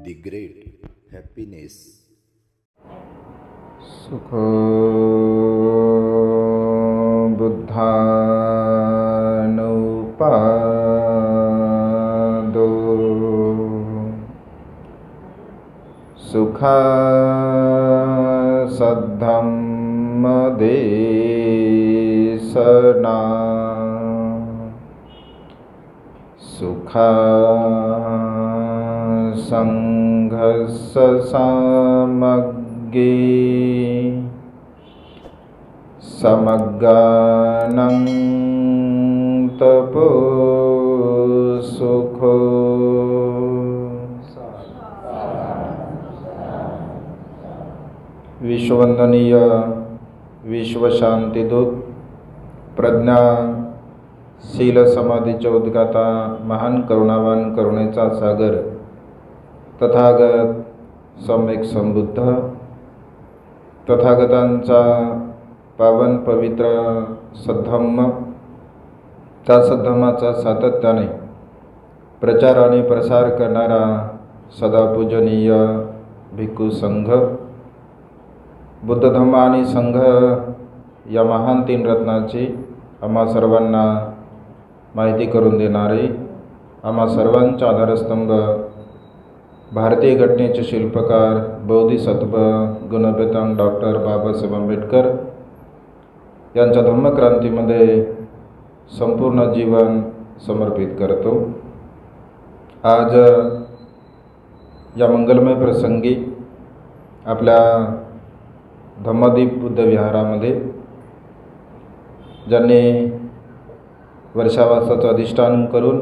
the great happiness. सुखो बुद्धानुपादो सुखा सद्धम्मदेशना सुखा संघसमग्गे समग्गानं तपो सुखो विश्ववंदनीय विश्वशांतिदूत प्रज्ञा शील समाधीचे उद्गाता महान करुणावान करुणेचा सागर तथागत सम्यक संबुद्ध तथागतांचा पावन पवित्र सद्धम्म त्या सद्धम्माचा सातत्याने प्रचार आणि प्रसार करणारा सदा पूजनीय भिक्खू संघ बुद्ध धम्म आणि संघ या महान तीन रत्नाची आम्हा सर्वांना माहिती करून देणारे आम्हा सर्वांचा आधारस्तंभ भारतीय घटनेचे शिल्पकार बोधिसत्व गुणवेतांग डॉक्टर बाबासाहेब आंबेडकर यांच्या धम्मक्रांतीमध्ये संपूर्ण जीवन समर्पित करतो। आज या मंगलमय प्रसंगी आपल्या धम्मदीप बुद्ध विहारामध्ये ज्यांनी वर्षावासाचं अधिष्ठान करून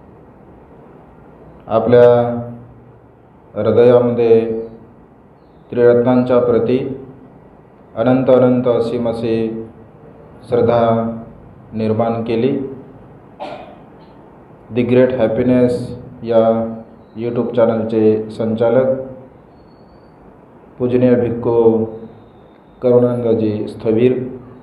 आपल्या हृदयामध्ये त्रिरत्नांच्या प्रती अनंत अनंत असीम अशी श्रद्धा निर्माण केली। दी ग्रेट हॅपीनेस या यूट्यूब चॅनलचे संचालक पूजनीय भिक्खू करुणानंदजी स्थवीर,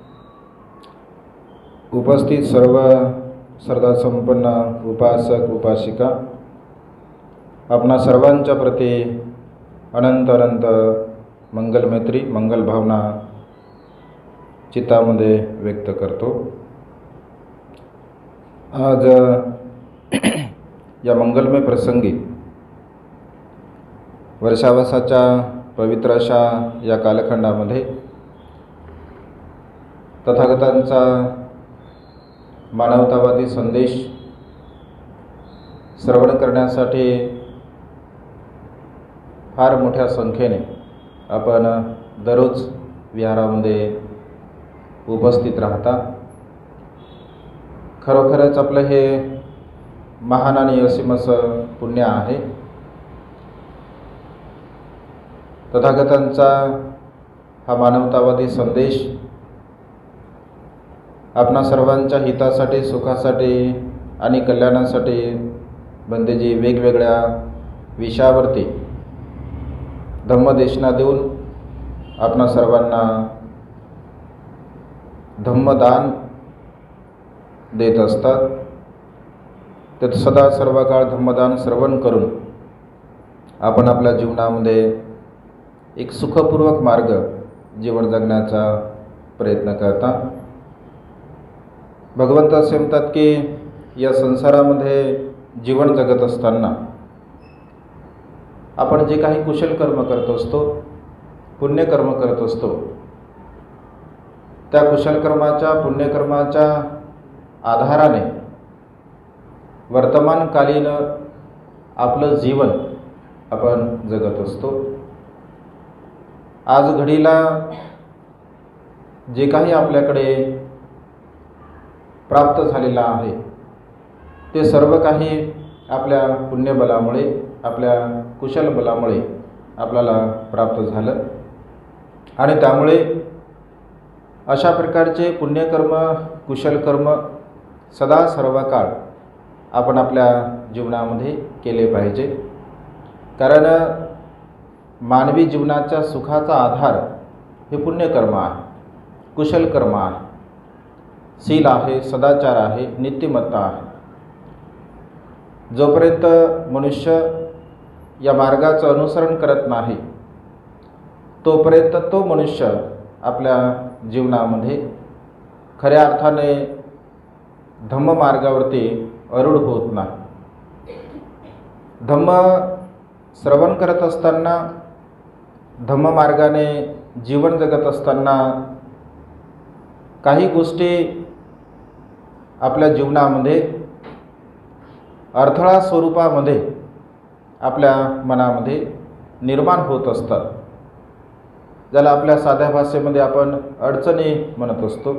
उपस्थित सर्व श्रद्धासंपन्न उपासक उपासिका, आपणा सर्वांच्या प्रती अनंत अनंत मंगलमैत्री मंगल भावना चित्तामध्ये व्यक्त करतो। आज या मंगलमय प्रसंगी वर्षावासाच्या पवित्र अशा या कालखंडामध्ये तथागतांचा मानवतावादी संदेश श्रवण करण्यासाठी फार मोठ्या संख्येने आपण दररोज विहारामध्ये उपस्थित राहता। खरोखरच आपलं हे महान आणि असीम असं पुण्य आहे। तथागतांचा हा मानवतावादी संदेश आपणा सर्वांच्या हितासाठी सुखासाठी आणि कल्याणासाठी बंदेजी वेगवेगळ्या विषयावरती धम्मदेशना देऊन आपणा सर्वांना धम्मदान देत असतात। ते सदा सर्व काळ धम्मदान श्रवण करून आपण आपल्या जीवनामध्ये एक सुखपूर्वक मार्ग जीवन जगण्याचा प्रयत्न करता। भगवंत असे म्हणतात की या संसारामध्ये जीवन जगत असताना आपण जे काही कुशल कर्म करत असतो, पुण्यकर्म करत असतो, त्या कुशल कर्माच्या पुण्यकर्माच्या आधाराने वर्तमानकालीन आपलं जीवन आपण जगत असतो। आज घडीला जे काही आपल्याकडे प्राप्त झालेला आहे ते सर्व काही आपल्या पुण्यबलामुळे आपल्या कुशल बलामुळे आपल्याला प्राप्त झालं आणि त्यामुळे अशा प्रकारचे पुण्यकर्म कुशल कर्म सदा सर्व काळ आपण आपल्या जीवनामध्ये केले पाहिजे। कारण मानवी जीवनाच्या सुखाचा आधार हे पुण्यकर्म आहे, कुशल कर्म आहे, शील आहे, सदाचार आहे, नीतिमत्ता आहे। जोपर्यंत मनुष्य या मार्गाचं अनुसरण करत नाही तोपर्यंत तो मनुष्य आपल्या जीवनामध्ये खऱ्या अर्थाने धम्म मार्गावरती आरूढ होत नाही. धम्म श्रवण करत असताना, धम्म मार्गाने जीवन जगत असताना काही गोष्टी आपल्या जीवनामध्ये अडथळा स्वरूपामध्ये आपल्या मनामध्ये निर्माण होत असतात, ज्याला आपल्या साध्या भाषेमध्ये आपण अडचणी म्हणत असतो.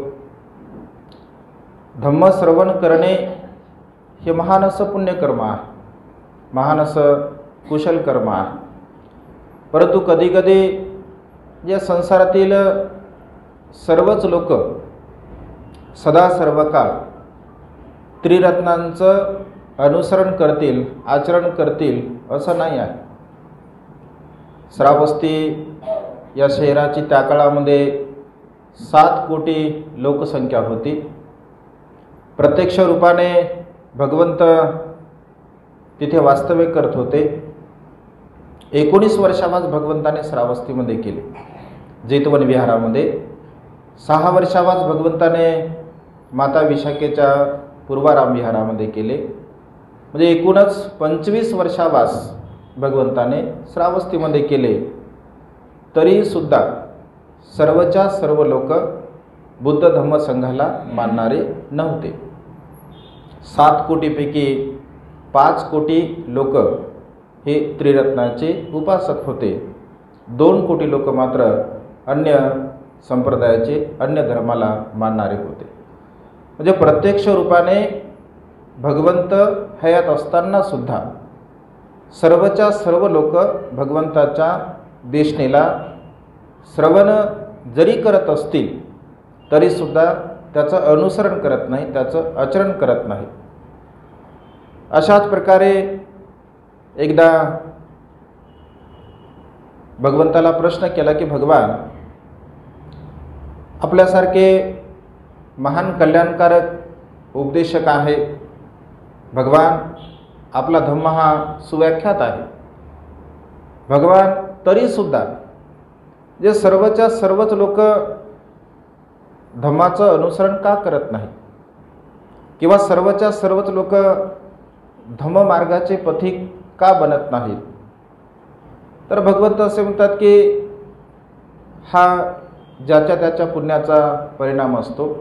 धम्म श्रवण करणे हे महान असं पुण्यकर्म आहे, महान असं कुशल कर्म आहे. परंतु कधीकधी या संसारातील सर्वच लोक सदा सर्व काळ त्रिरत्नांचं अनुसरण करतील, आचरण करतील असं नाही आहे. श्रावस्ती या शहराची त्या काळामध्ये 7 कोटी लोकसंख्या होती. प्रत्यक्ष रूपाने भगवंत तिथे वास्तव्य करत होते. 19 वर्षावास भगवंताने श्रावस्तीमध्ये केले. जैतवन विहारामध्ये 6 वर्षावास भगवंताने माता विशाखेच्या पूर्वाराम विहारामध्ये केले. म्हणजे एकूणच 25 वर्षावास भगवंताने श्रावस्तीमध्ये केले. तरीसुद्धा सर्वच्या सर्व लोक बुद्ध धम्म संघाला मानणारे नव्हते. 7 कोटीपैकी 5 कोटी लोक हे त्रिरत्नाचे उपासक होते. 2 कोटी लोक मात्र अन्य संप्रदायाचे, अन्य धर्माला मानणारे होते. म्हणजे प्रत्यक्ष रूपाने भगवंत हयात असताना सुद्धा सर्वच्या सर्व लोक भगवंताच्या देशनेला श्रवण जरी करत असतील तरीसुद्धा त्याचं अनुसरण करत नाही, त्याचं आचरण करत नाही. अशाच प्रकारे एकदा भगवंताला प्रश्न केला की भगवान, आपल्यासारखे महान कल्याणकारक उपदेशक आहे भगवान, आपला धम्म हा सुव्याख्यात आहे भगवान, तरीसुद्धा जे सर्वच्या सर्वच लोक धम्माचं अनुसरण का करत नाही किंवा सर्वच्या सर्वच लोक धम्म मार्गाचे पथिक का बनत नाहीत? तर भगवंत असे म्हणतात की हा ज्याच्या त्याच्या पुण्याचा परिणाम असतो.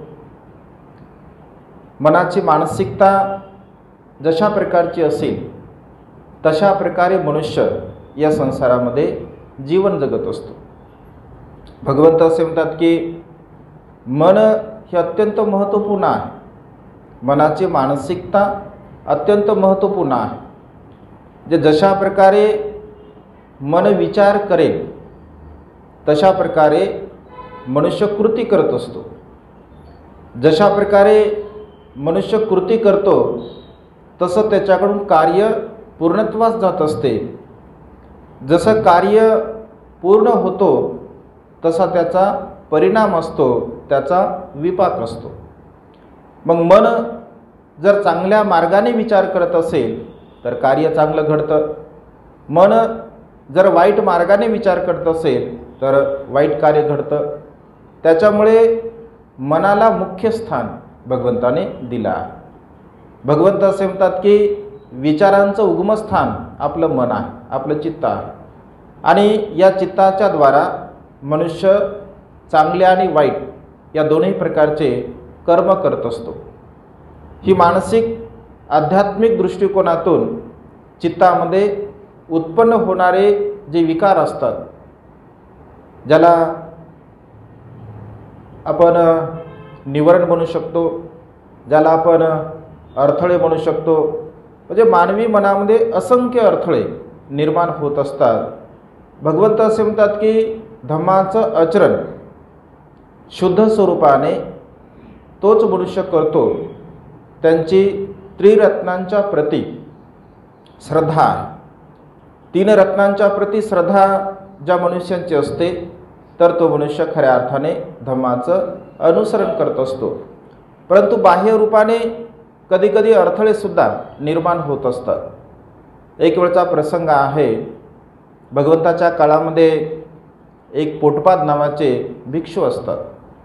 मनाची मानसिकता जशा प्रकारची असेल तशा प्रकारे मनुष्य या संसारामध्ये जीवन जगत असतो. भगवंत असे म्हणतात की मन हे अत्यंत महत्त्वपूर्ण आहे. मनाची मानसिकता अत्यंत महत्त्वपूर्ण आहे. जे जशा प्रकारे मन विचार करेल तशा प्रकारे मनुष्य कृती करत असतो. जशा प्रकारे मनुष्य कृती करतो तसं त्याच्याकडून कार्य पूर्णत्वास जात असते. जसं कार्य पूर्ण होतो तसा त्याचा परिणाम असतो, त्याचा विपाक असतो. मग मन जर चांगल्या मार्गाने विचार करत असेल तर कार्य चांगलं घडतं. मन जर वाईट मार्गाने विचार करत असेल तर वाईट कार्य घडतं. त्याच्यामुळे मनाला मुख्य स्थान भगवंताने दिलं आहे. भगवंत असे म्हणतात की विचारांचं उगमस्थान आपलं मन आहे, आपलं चित्त आहे. आणि या चित्ताच्या द्वारा मनुष्य चांगले आणि वाईट या दोन्ही प्रकारचे कर्म करत असतो. ही मानसिक आध्यात्मिक दृष्टिकोनातून चित्तामध्ये उत्पन्न होणारे जे विकार असतात, ज्याला आपण निवारण म्हणू शकतो, ज्याला आपण अडथळे म्हणू शकतो, म्हणजे मानवी मनामध्ये असंख्य अडथळे निर्माण होत असतात. भगवंत असे म्हणतात की धम्माचं आचरण शुद्ध स्वरूपाने तोच मनुष्य करतो त्यांची त्रिरत्नांच्या प्रती श्रद्धा आहे. 3 रत्नांच्या प्रती श्रद्धा ज्या मनुष्यांची असते तर तो मनुष्य खऱ्या अर्थाने धम्माचं अनुसरण करत असतो. परंतु बाह्य रूपाने कधीकधी अडथळेसुद्धा निर्माण होत असतात. एक वेळचा प्रसंग आहे. भगवंताच्या काळामध्ये एक पोटपाद नावाचे भिक्षू असतात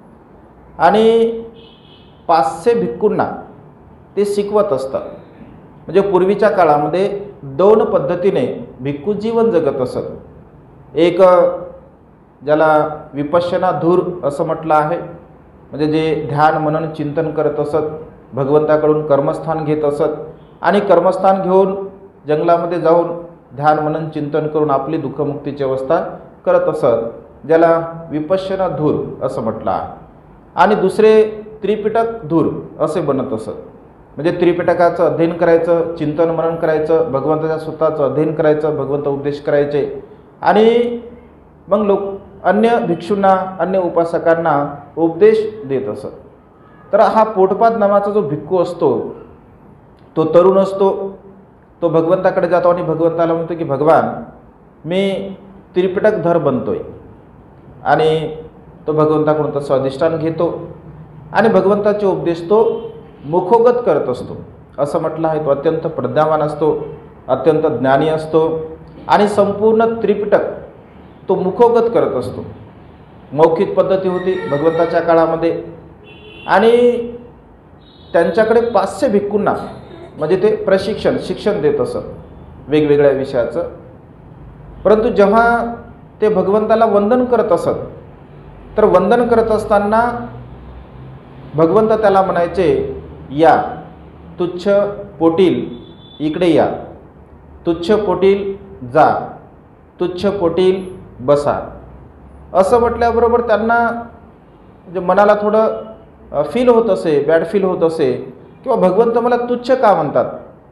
आणि 500 भिक्खूंना ते शिकवत असतात. म्हणजे पूर्वीच्या काळामध्ये 2 पद्धतीने भिक्खू जीवन जगत असत. एक ज्याला विपश्यना धूर असं म्हटलं आहे, म्हणजे जे ध्यान मनन चिंतन करत असत, भगवंताकडून कर्मस्थान घेत असत आणि कर्मस्थान घेऊन जंगलामध्ये जाऊन ध्यान मनन चिंतन करून आपली दुःखमुक्तीची अवस्था करत असत, ज्याला विपश्यना धूर असं म्हटलं आहे. आणि दुसरे त्रिपिटक धूर असे बनत असत. म्हणजे त्रिपिटकाचं अध्ययन करायचं, चिंतन मनन करायचं, भगवंताच्या स्वतःचं अध्ययन करायचं, भगवंत उपदेश करायचे आणि मग लोक अन्य भिक्षूंना अन्य उपासकांना उपदेश देत असत. तर हा पोटपाद नावाचा जो भिक्खू असतो तो तरुण असतो. तो भगवंताकडे जातो आणि भगवंताला म्हणतो की भगवान मी त्रिपिटकधर बनतोय. आणि तो भगवंताकडून तसं अधिष्ठान घेतो आणि भगवंताचे उपदेश तो मुखोगत करत असतो. असं म्हटलं आहे तो अत्यंत प्रज्ञावान असतो, अत्यंत ज्ञानी असतो आणि संपूर्ण त्रिपिटक तो मुखोगत करत असतो. मौखिक पद्धती होती भगवंताच्या काळामध्ये आणि त्यांच्याकडे 500 भिक्खूंना म्हणजे ते शिक्षण देत असत वेगवेगळ्या विषयाचं. परंतु जेव्हा ते भगवंताला वंदन करत असत तर वंदन करत असताना भगवंत त्याला म्हणायचे, या तुच्छ पोटील इकडे या, तुच्छ पोटील जा, तुच्छ पोटील बसा. असं म्हटल्याबरोबर त्यांना म्हणजे मनाला थोडं फील होत असे, बॅड फील होत असे किंवा भगवंत मला तुच्छ का म्हणतात.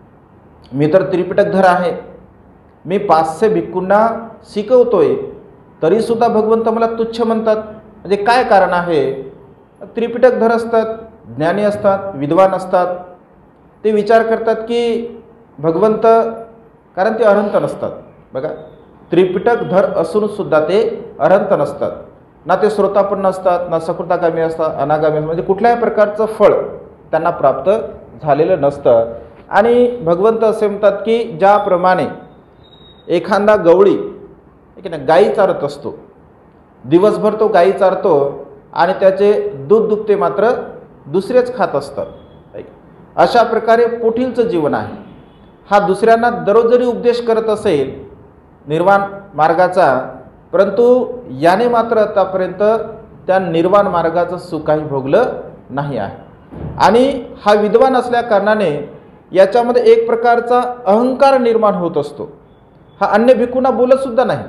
मी तर त्रिपिटकधर आहे, मी 500 भिक्खूंना शिकवतोय, तरीसुद्धा भगवंत मला तुच्छ म्हणतात. म्हणजे काय कारण आहे. त्रिपिटकधर असतात, ज्ञानी असतात, विद्वान असतात. ते विचार करतात की भगवंत, कारण ते अनंत नसतात. बघा, त्रिपिटकधर असूनसुद्धा ते अनंत नसतात. ना ते श्रोतापन्न असतात, ना सकृतागामी असतात, अनागामी असतात. म्हणजे कुठल्याही प्रकारचं फळ त्यांना प्राप्त झालेलं नसतं. आणि भगवंत असे म्हणतात की ज्याप्रमाणे एखादा गवळी गायी चारत असतो, दिवसभर तो गायी चारतो आणि त्याचे दूध दुभते मात्र दुसरेच खात असतात, अशा प्रकारे पोटीलचं जीवन आहे. हा दुसऱ्यांना दररोज जरी उपदेश करत असेल निर्वाण मार्गाचा, परंतु याने मात्र आतापर्यंत त्या निर्वाण मार्गाचं सुख काही भोगलं नाही आहे. आणि हा विद्वान असल्या कारणाने याच्यामध्ये एक प्रकारचा अहंकार निर्माण होत असतो. हा अन्य भिक्खूंना बोलतसुद्धा नाही.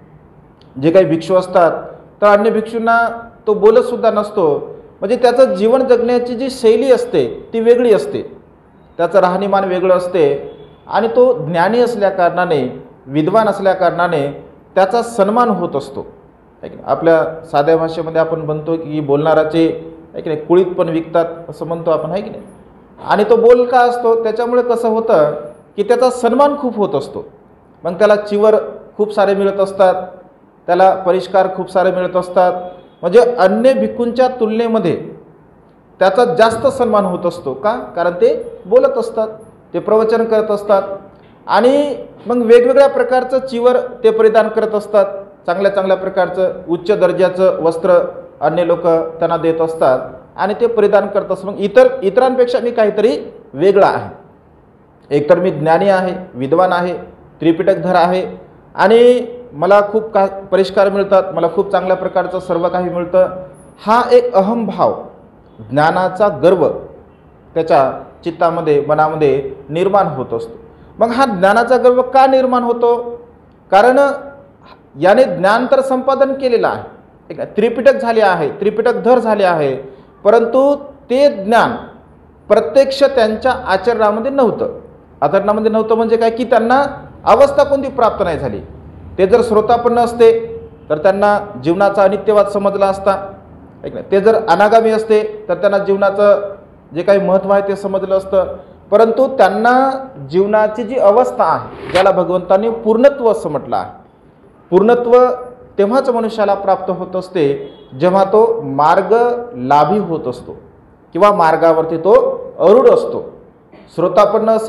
जे काही भिक्षू असतात तर अन्य भिक्षूंना तो बोलतसुद्धा नसतो. म्हणजे त्याचं जीवन जगण्याची जी शैली असते ती वेगळी असते, त्याचं राहणीमान वेगळं असते. आणि तो ज्ञानी असल्या कारणाने, विद्वान असल्या कारणाने त्याचा सन्मान होत असतो. आपल्या साध्या भाषेमध्ये आपण म्हणतो की बोलणाराचे की नाही कुळीत पण विकतात असं म्हणतो आपण, आहे की नाही. आणि तो बोल का असतो, त्याच्यामुळे कसं होतं की त्याचा सन्मान खूप होत असतो. मग त्याला चिवर खूप सारे मिळत असतात, त्याला परिष्कार खूप सारे मिळत असतात. म्हणजे अन्य भिक्खूंच्या तुलनेमध्ये त्याचा जास्त सन्मान होत असतो. का? कारण ते बोलत असतात, ते प्रवचन करत असतात आणि मग वेगवेगळ्या प्रकारचं चिवर ते परिधान करत असतात. चांगल्या चांगल्या प्रकारचं उच्च दर्जाचं वस्त्र अन्य लोक त्यांना देत असतात आणि ते परिधान करत असतात. मग इतरांपेक्षा मी काहीतरी वेगळा आहे. एकतर मी ज्ञानी आहे, विद्वान आहे, त्रिपिटकधर आहे आणि मला खूप परिष्कार मिळतात, मला खूप चांगल्या प्रकारचं सर्व काही मिळतं. हा एक अहंभाव, ज्ञानाचा गर्व त्याच्या चित्तामध्ये, मनामध्ये निर्माण होत असतो. मग हा ज्ञानाचा गर्व का निर्माण होतो? कारण याने ज्ञान तर संपादन केलेलं आहे, त्रिपिटक झाले आहे, त्रिपिटकधर झाले आहे, परंतु ते ज्ञान प्रत्यक्ष त्यांच्या आचरणामध्ये नव्हतं. आचरणामध्ये नव्हतं म्हणजे काय की त्यांना अवस्था कोणती प्राप्त नाही झाली. ते जर श्रोतापन्न असते तर त्यांना जीवनाचा अनित्यवाद समजला असता. ते जर अनागामी असते तर त्यांना जीवनाचं जे काही महत्त्व आहे ते समजलं असतं. परंतु त्यांना जीवनाची जी अवस्था आहे, ज्याला भगवंतांनी पूर्णत्व असं म्हटलं आहे, पूर्णत्व तेव्हाच मनुष्याला प्राप्त होत असते जेव्हा तो मार्ग लाभी होत असतो किंवा मार्गावरती तो अरूढ असतो. श्रोतापन्न असेल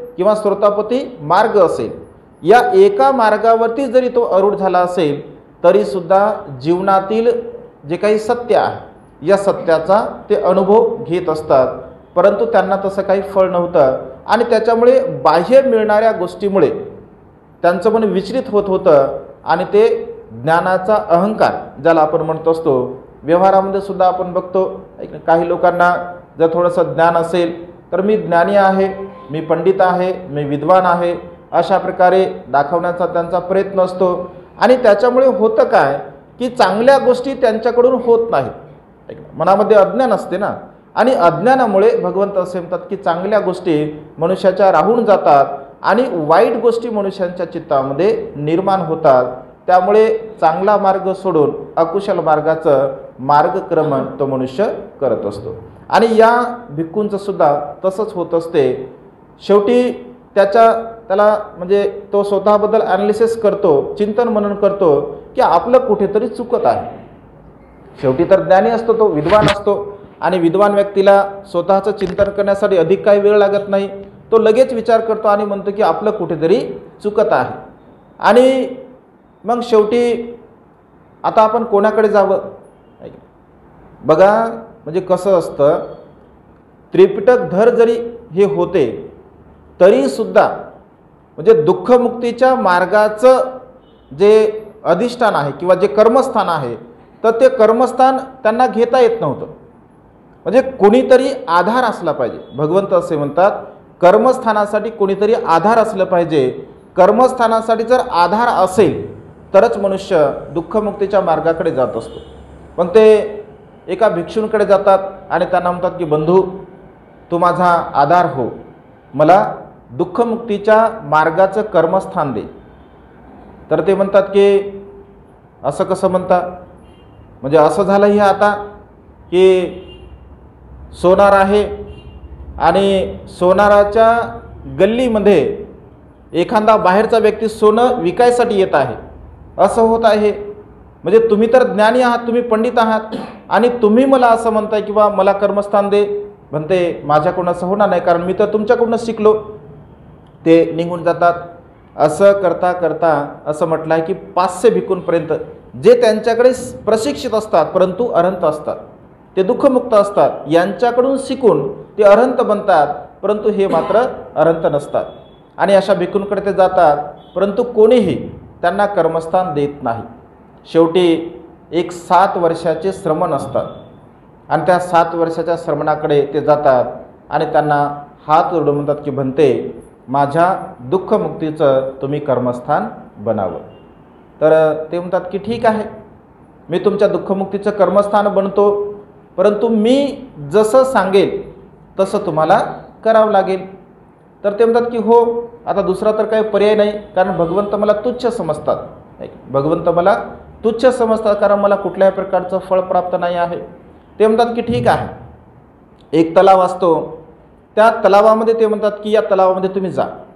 किंवा स्रोतापती मार्ग असेल, या एका मार्गावरती जरी तो आरूढ झाला असेल तरीसुद्धा जीवनातील जे काही सत्य आहे या सत्याचा ते अनुभव घेत असतात. परंतु त्यांना तसं काही फळ नव्हतं आणि त्याच्यामुळे बाह्य मिळणाऱ्या गोष्टीमुळे त्यांचं मन विचलित होत होतं आणि ते ज्ञानाचा अहंकार ज्याला आपण म्हणत असतो, व्यवहारामध्ये सुद्धा आपण बघतो काही लोकांना जर थोडंसं ज्ञान असेल तर मी ज्ञानी आहे, मी पंडित आहे, मी विद्वान आहे, अशा प्रकारे दाखवण्याचा त्यांचा प्रयत्न असतो. आणि त्याच्यामुळे होतं काय की चांगल्या गोष्टी त्यांच्याकडून होत नाहीत. मनामध्ये अज्ञान असते ना, आणि अज्ञानामुळे भगवंत असे म्हणतात की चांगल्या गोष्टी मनुष्याच्या राहून जातात आणि वाईट गोष्टी मनुष्यांच्या चित्तामध्ये निर्माण होतात. त्यामुळे चांगला मार्ग सोडून अकुशल मार्गाचं मार्गक्रमण तो मनुष्य करत असतो. आणि या भिक्खूंचं सुद्धा तसंच होत असते. शेवटी त्याला म्हणजे तो स्वतःबद्दल ॲनालिसिस करतो, चिंतन मनन करतो की आपलं कुठेतरी चुकत आहे. शेवटी तर ज्ञानी असतो, तो विद्वान असतो आणि विद्वान व्यक्तीला स्वतःचं चिंतन करण्यासाठी अधिक काही वेळ लागत नाही. तो लगेच विचार करतो आणि म्हणतो की आपलं कुठेतरी चुकत आहे. आणि मग शेवटी आता आपण कोणाकडे जावं बघा. म्हणजे कसं असतं, त्रिपिटकधर जरी हे होते तरीसुद्धा म्हणजे दुःखमुक्तीच्या मार्गाचं जे अधिष्ठान आहे किंवा जे कर्मस्थान आहे तर ते कर्मस्थान त्यांना घेता येत नव्हतं. म्हणजे कोणीतरी आधार असला पाहिजे. भगवंत असे म्हणतात कर्मस्थानासाठी कोणीतरी आधार असलं पाहिजे. कर्मस्थानासाठी जर आधार असेल तरच मनुष्य दुःखमुक्तीच्या मार्गाकडे जात असतो. मग ते एका भिक्षूंकडे जातात आणि त्यांना म्हणतात की बंधू, तू माझा आधार हो, मला दुःखमुक्तीच्या मार्गाचं कर्मस्थान दे. तर ते म्हणतात की असं कसं म्हणता, म्हणजे असं झालं हे आता की सोनार आहे आणि सोनाराच्या गल्लीमध्ये एखादा बाहेरचा व्यक्ती सोनं विकायसाठी येत आहे, असं होत आहे. म्हणजे तुम्ही तर ज्ञानी आहात, तुम्ही पंडित आहात आणि तुम्ही मला असं म्हणताय किंवा मला कर्मस्थान दे. म्हणते माझ्याकडून असं होणार नाही, कारण मी तर तुमच्याकडूनच शिकलो. ते निघून जातात. असं करता करता असं म्हटलं आहे की 500 भिक्खूंपर्यंत जे त्यांच्याकडे प्रशिक्षित असतात परंतु अरहंत असतात, ते दुःखमुक्त असतात, यांच्याकडून शिकून ते अरहंत बनतात, परंतु हे मात्र अरहंत नसतात. आणि अशा भिक्खूंकडे ते जातात परंतु कोणीही त्यांना कर्मस्थान देत नाही. शेवटी एक 7 वर्षाचे श्रमण असतात आणि त्या 7 वर्षाच्या श्रमणाकडे ते जातात आणि त्यांना हात जोडून म्हणतात की भंते, माझ्या दुःखमुक्तीचं तुम्ही कर्मस्थान बनावं. तर ते म्हणतात की ठीक आहे, मी तुमच्या दुःखमुक्तीचं कर्मस्थान बनतो, परंतु मी जसं सांगेल तसं तुम्हाला करावं लागेल. तर ते म्हणतात की हो, आता दुसरा तर काही पर्याय नाही, कारण भगवंत मला तुच्छ समजतात. भगवंत मला तुच्छ समजतात कारण मला कुठल्याही प्रकारचं फळ प्राप्त नाही आहे. ते म्हणतात की ठीक आहे, एक तलाव असतो, त्या तलावामध्ये ते म्हणतात की या तलावामध्ये तुम्ही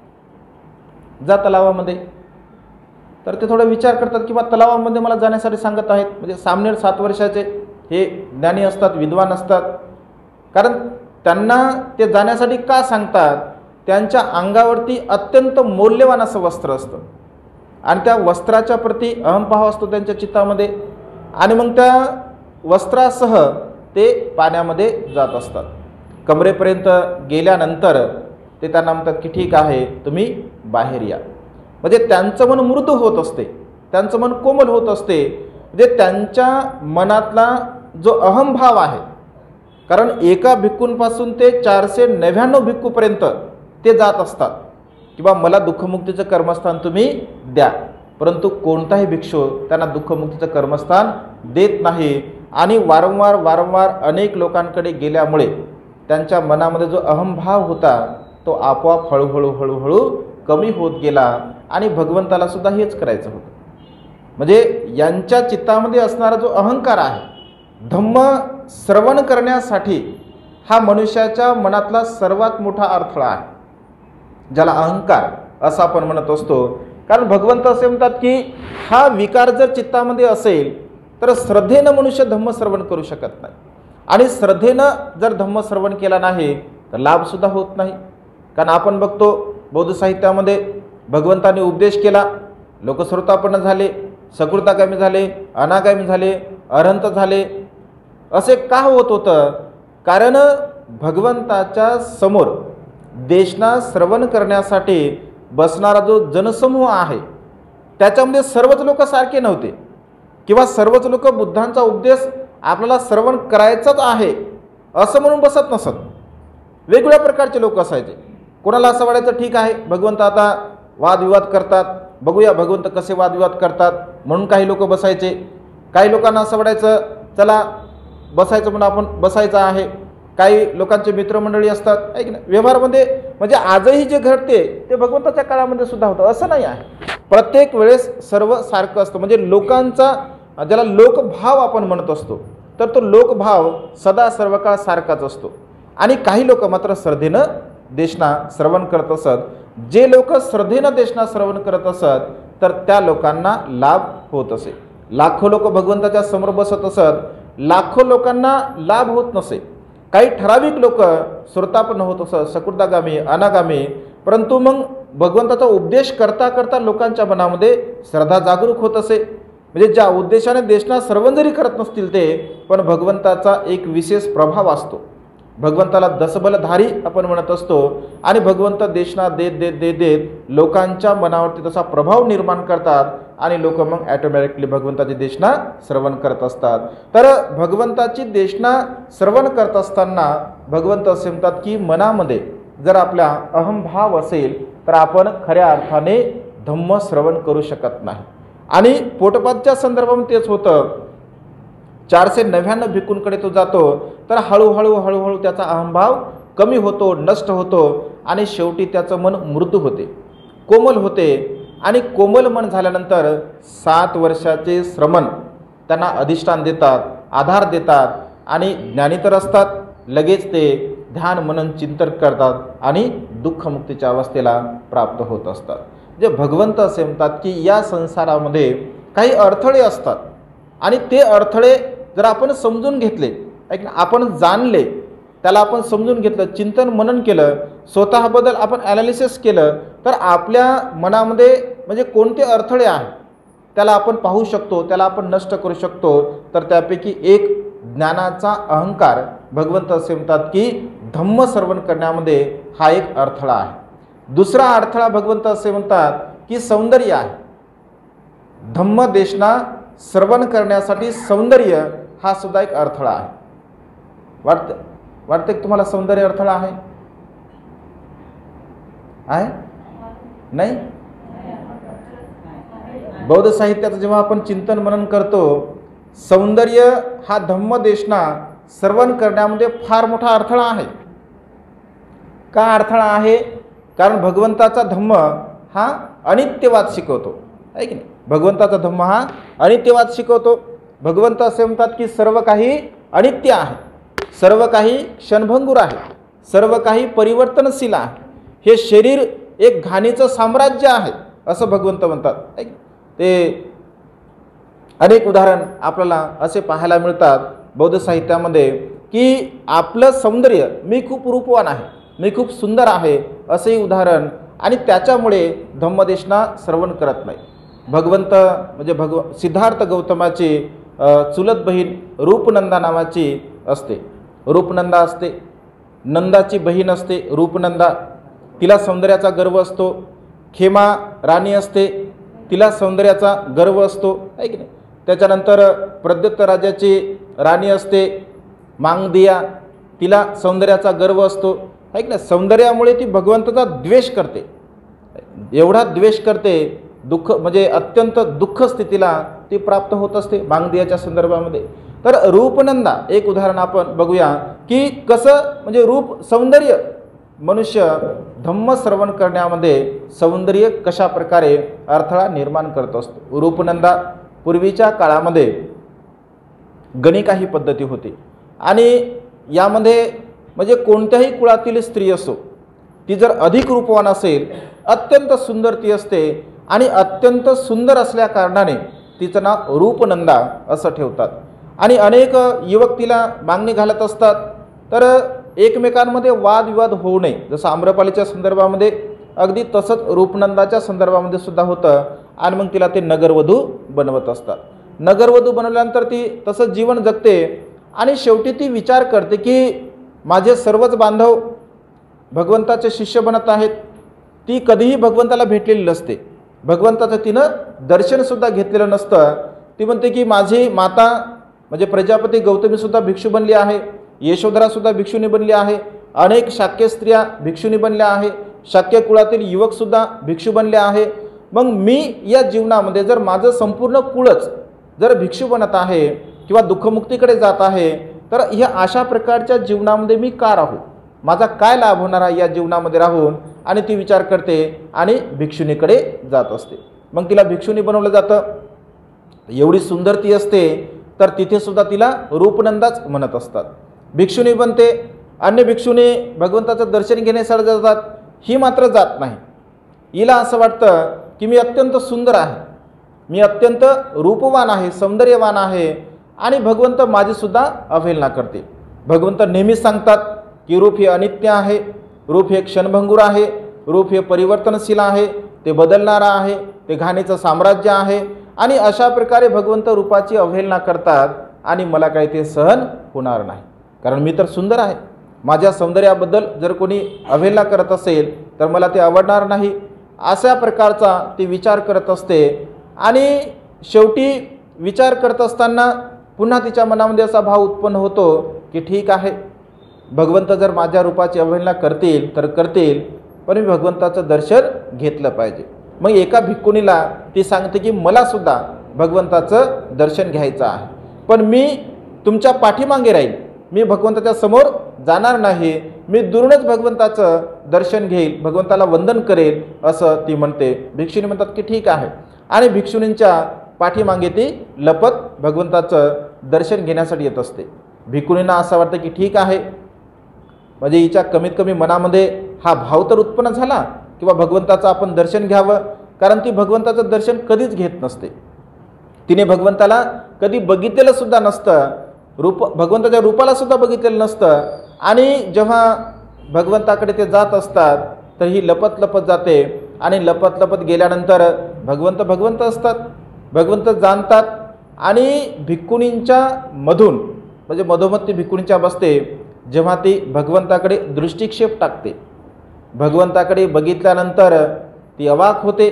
जा तलावामध्ये. तर ते थोडा विचार करतात की बा तलावामध्ये मला जाण्यासाठी सांगत आहेत. म्हणजे सामने 7 वर्षाचे हे ज्ञानी असतात, विद्वान असतात, कारण त्यांना ते जाण्यासाठी का सांगतात, त्यांच्या अंगावरती अत्यंत मौल्यवान असं वस्त्र असतं आणि त्या वस्त्राच्या प्रती अहंभाव असतो त्यांच्या चित्तामध्ये. आणि मग त्या वस्त्रासह ते पाण्यामध्ये जात असतात. कमरेपर्यंत गेल्यानंतर ते त्यांना म्हणतात की ठीक आहे, तुम्ही बाहेर या. म्हणजे त्यांचं मन मृदू होत असते, त्यांचं मन कोमल होत असते. म्हणजे त्यांच्या मनातला जो अहंभाव आहे, कारण एका भिक्खूंपासून ते 499 भिक्खूपर्यंत ते जात असतात किंवा मला दुःखमुक्तीचं कर्मस्थान तुम्ही द्या, परंतु कोणताही भिक्षू त्यांना दुःखमुक्तीचं कर्मस्थान देत नाही. आणि वारंवार अनेक लोकांकडे गेल्यामुळे त्यांच्या मनामध्ये जो अहंभाव होता तो आपोआप हळूहळू कमी होत गेला आणि भगवंताला सुद्धा हेच करायचं होतं. म्हणजे यांच्या चित्तामध्ये असणारा जो अहंकार आहे, धम्म श्रवण करण्यासाठी हा मनुष्याच्या मनातला सर्वात मोठा अडथळा आहे, ज्याला अहंकार असं आपण म्हणत असतो. कारण भगवंत असे म्हणतात की हा विकार जर चित्तामध्ये असेल तर श्रद्धेनं मनुष्य धम्मश्रवण करू शकत नाही, आणि श्रद्धेनं जर धम्मश्रवण केला नाही तर लाभसुद्धा होत नाही. कारण आपण बघतो बौद्ध साहित्यामध्ये भगवंताने उपदेश केला, लोक श्रोतापन्न झाले, सकृतागामी झाले, अनागामी झाले, अरहंत झाले. असे का होत होतं? कारण भगवंताच्या समोर देशना श्रवण करण्यासाठी बसणारा जो जनसमूह आहे त्याच्यामध्ये सर्वच लोक सारखे नव्हते, किंवा सर्वच लोक बुद्धांचा उपदेश आपल्याला श्रवण करायचाच आहे असं म्हणून बसत नसत. वेगवेगळ्या प्रकारचे लोक असायचे. कोणाला असं वाटायचं ठीक आहे भगवंत आता वादविवाद करतात, बघूया भगवंत कसे वादविवाद करतात म्हणून काही लोक बसायचे. काही लोकांना असं वाटायचं चला बसायचं म्हणून आपण बसायचं आहे. काही लोकांचे मित्रमंडळी असतात, ऐक ना, व्यवहारामध्ये म्हणजे आजही जे घडते ते भगवंताच्या काळामध्ये सुद्धा होतं असं नाही आहे. प्रत्येक वेळेस सर्व सारखं असतं. म्हणजे लोकांचा ज्याला लोकभाव आपण म्हणत असतो तर तो लोकभाव सदा सर्व काळ सारखाच असतो. आणि काही लोक मात्र श्रद्धेनं देशना श्रवण करत असत. जे लोक श्रद्धेनं देशना श्रवण करत असत तर त्या लोकांना लाभ होत असे. लाखो लोक भगवंताच्या समोर बसत असत, लाखो लोकांना लाभ होत नसे. काही ठराविक लोक श्रोतापन्न होत असत, सकृतागामी, अनागामी. परंतु मग भगवंताचा उपदेश करता करता लोकांच्या मनामध्ये श्रद्धा जागरूक होत असे. म्हणजे ज्या उद्देशाने देशना श्रवण जरी करत नसतील ते, पण भगवंताचा एक विशेष प्रभाव असतो. भगवंताला दसबलधारी आपण म्हणत असतो. आणि भगवंत देशना देत देत देत देत लोकांच्या मनावरती तसा प्रभाव निर्माण करतात आणि लोक मग ॲटोमॅटिकली भगवंताची देशना श्रवण करत असतात. तर भगवंताची देशना श्रवण करत असताना भगवंत असे म्हणतात की मनामध्ये जर आपला अहंभाव असेल तर आपण खऱ्या अर्थाने धम्म श्रवण करू शकत नाही. आणि पोटपाथच्या संदर्भामध्ये तेच होतं. 499 भिक्खूंकडे तो जातो तर हळूहळू हळूहळू त्याचा अहंभाव कमी होतो, नष्ट होतो आणि शेवटी त्याचं मन मृदू होते, कोमल होते. आणि कोमल मन झाल्यानंतर 7 वर्षाचे श्रमण त्यांना अधिष्ठान देतात, आधार देतात. आणि ज्ञानी तर असतात, लगेच ते ध्यान मनन चिंतन करतात आणि दुःखमुक्तीच्या अवस्थेला प्राप्त होत असतात. जे भगवंत असे म्हणतात की या संसारामध्ये काही अडथळे असतात आणि ते अडथळे जर आपण समजून घेतले, आपण जाणले, त्याला आपण समजून घेतलं, चिंतन मनन केलं, स्वतःबद्दल आपण ॲनालिसिस केलं तर आपल्या मनामध्ये म्हणजे कोणते अडथळे आहेत त्याला आपण पाहू शकतो, त्याला आपण नष्ट करू शकतो. तर त्यापैकी एक ज्ञानाचा अहंकार भगवंत असे म्हणतात की धम्म श्रवण करण्यामध्ये हा एक अडथळा आहे. दुसरा अडथळा भगवंत असे म्हणतात की सौंदर्य आहे. धम्म देशना श्रवण करण्यासाठी सौंदर्य हा सुद्धा एक अडथळा आहे. वाटते की तुम्हाला सौंदर्य अडथळा आहे? नाही? बौद्ध साहित्याचं जेव्हा आपण चिंतन मनन करतो, सौंदर्य हा धम्म देशना श्रवण करण्यामध्ये फार मोठा अडथळा आहे. का अडथळा आहे? कारण भगवंताचा धम्म हा अनित्यवाद शिकवतो, आहे की नाही? भगवंताचा धम्म हा अनित्यवाद शिकवतो. भगवंत असे म्हणतात की सर्व काही अनित्य आहे, सर्व काही क्षणभंगूर आहे, सर्व काही परिवर्तनशील आहे. हे शरीर एक घाणीचं साम्राज्य आहे असं भगवंत म्हणतात. ते अनेक उदाहरण आपल्याला असे पाहायला मिळतात बौद्ध साहित्यामध्ये की आपलं सौंदर्य, मी खूप रूपवान आहे, मी खूप सुंदर आहे असेही उदाहरण. आणि त्याच्यामुळे धम्मदेशना श्रवण करत नाही. भगवंत म्हणजे सिद्धार्थ गौतमाची चुलत बहीण रूपनंदा नावाची असते. रूपनंदा असते, नंदाची बहीण असते रूपनंदा, तिला सौंदर्याचा गर्व असतो. खेमा राणी असते, तिला सौंदर्याचा गर्व असतो, आहे की नाही? त्याच्यानंतर प्रद्युत राजाची राणी असते मांगदिया, तिला सौंदर्याचा गर्व असतो, आहे की नाही? सौंदर्यामुळे ती भगवंताचा द्वेष करते, एवढा द्वेष करते, दुःख म्हणजे अत्यंत दुःख स्थितीला ती प्राप्त होत असते मांगदियाच्या संदर्भामध्ये. तर रूपनंदा एक उदाहरण आपण बघूया की कसं म्हणजे रूप सौंदर्य मनुष्य धम्म श्रवण करण्यामध्ये सौंदर्य कशा प्रकारे अडथळा निर्माण करत असतो. रूपनंदा पूर्वीच्या काळामध्ये गणिका ही पद्धती होती आणि यामध्ये म्हणजे कोणत्याही कुळातील स्त्री असो, ती जर अधिक रूपवान असेल, अत्यंत सुंदर ती असते आणि अत्यंत सुंदर असल्या कारणाने तिचं नाव रूपनंदा असं ठेवतात. आणि अनेक युवक तिला मागणी घालत असतात. तर एकमेकांमध्ये वादविवाद होऊ नये, जसं आम्रपालीच्या संदर्भामध्ये अगदी तसंच रूपनंदाच्या संदर्भामध्ये सुद्धा होतं आणि मग तिला ते नगरवधू बनवत असतात. नगरवधू बनवल्यानंतर ती तसंच जीवन जगते आणि शेवटी ती विचार करते की माझे सर्वच बांधव भगवंताचे शिष्य बनत आहेत. ती कधीही भगवंताला भेटलेली नसते, भगवंताचं तिनं दर्शनसुद्धा घेतलेलं नसतं. ती म्हणते की माझी माता म्हणजे प्रजापती गौतमीसुद्धा भिक्षू बनली आहे, यशोधरासुद्धा भिक्षुनी बनली आहे, अनेक शाक्य स्त्रिया भिक्षुनी बनल्या आहे, शाक्य कुळातील युवकसुद्धा भिक्षू बनले आहे. मग मी या जीवनामध्ये जर माझं संपूर्ण कुळच जर भिक्षू बनत आहे किंवा दुःखमुक्तीकडे जात आहे तर ह्या अशा प्रकारच्या जीवनामध्ये मी का राहू, माझा काय लाभ होणार आहे या जीवनामध्ये राहून. आणि ती विचार करते आणि भिक्षुनीकडे जात असते. मग तिला भिक्षुनी बनवलं जातं. एवढी सुंदर ती असते तर तिथे सुद्धा तिला रूपनंदाच म्हणत असतात. भिक्षुनी बनते, अन्य भिक्षुनी भगवंताचं दर्शन घेण्यासाठी जातात, ही मात्र जात नाही. हिला असं वाटतं की मी अत्यंत सुंदर आहे, मी अत्यंत रूपवान आहे, सौंदर्यवान आहे आणि भगवंत माझीसुद्धा अवहेलना करते. भगवंत नेहमीच सांगतात की रूप हे अनित्य आहे, रूप हे क्षणभंगूर आहे, रूप हे परिवर्तनशील आहे, ते बदलणारा आहे, ते घाणीचं साम्राज्य आहे. आणि अशा प्रकारे भगवंत रूपाची अवहेलना करतात आणि मला काही ते सहन होणार नाही, कारण मी तर सुंदर आहे. माझ्या सौंदर्याबद्दल जर कोणी अवहेलना करत असेल तर मला ते आवडणार नाही. अशा प्रकारचा ती विचार करत असते आणि शेवटी विचार करत असताना पुन्हा तिच्या मनामध्ये असा भाव उत्पन्न होतो की ठीक आहे, भगवंत जर माझ्या रूपाची अवहेलना करतील तर करतील, पण मी भगवंताचं दर्शन घेतलं पाहिजे. मग एका भिक्खुनीला ती सांगते की मलासुद्धा भगवंताचं दर्शन घ्यायचं आहे, पण मी तुमच्या पाठीमागे राहील, मी भगवंताच्या समोर जाणार नाही, मी दुरूनच भगवंताचं दर्शन घेईल, भगवंताला वंदन करेल असं ती म्हणते. भिक्षुनी म्हणतात की ठीक आहे आणि भिक्षुनींच्या पाठीमागे ती लपत भगवंताचं दर्शन घेण्यासाठी येत असते. भिक्खुनींना असं वाटतं की ठीक आहे, म्हणजे हिच्या कमीत कमी मनामध्ये हा भाव तर उत्पन्न झाला किंवा भगवंताचं आपण दर्शन घ्यावं, कारण ती भगवंताचं दर्शन कधीच घेत नसते. तिने भगवंताला कधी बघितलेलं सुद्धा नसतं, भगवंताच्या रूपाला सुद्धा बघितलेलं नसतं. आणि जेव्हा भगवंताकडे ते जात असतात तर ही लपत लपत जाते आणि लपत लपत गेल्यानंतर भगवंत असतात, भगवंत जाणतात आणि भिक्खुनींच्या मधून म्हणजे मधोमध ती भिक्खुनींच्या बसते. जेव्हा ती भगवंताकडे दृष्टिक्षेप टाकते, भगवंताकडे बघितल्यानंतर ती अवाक होते.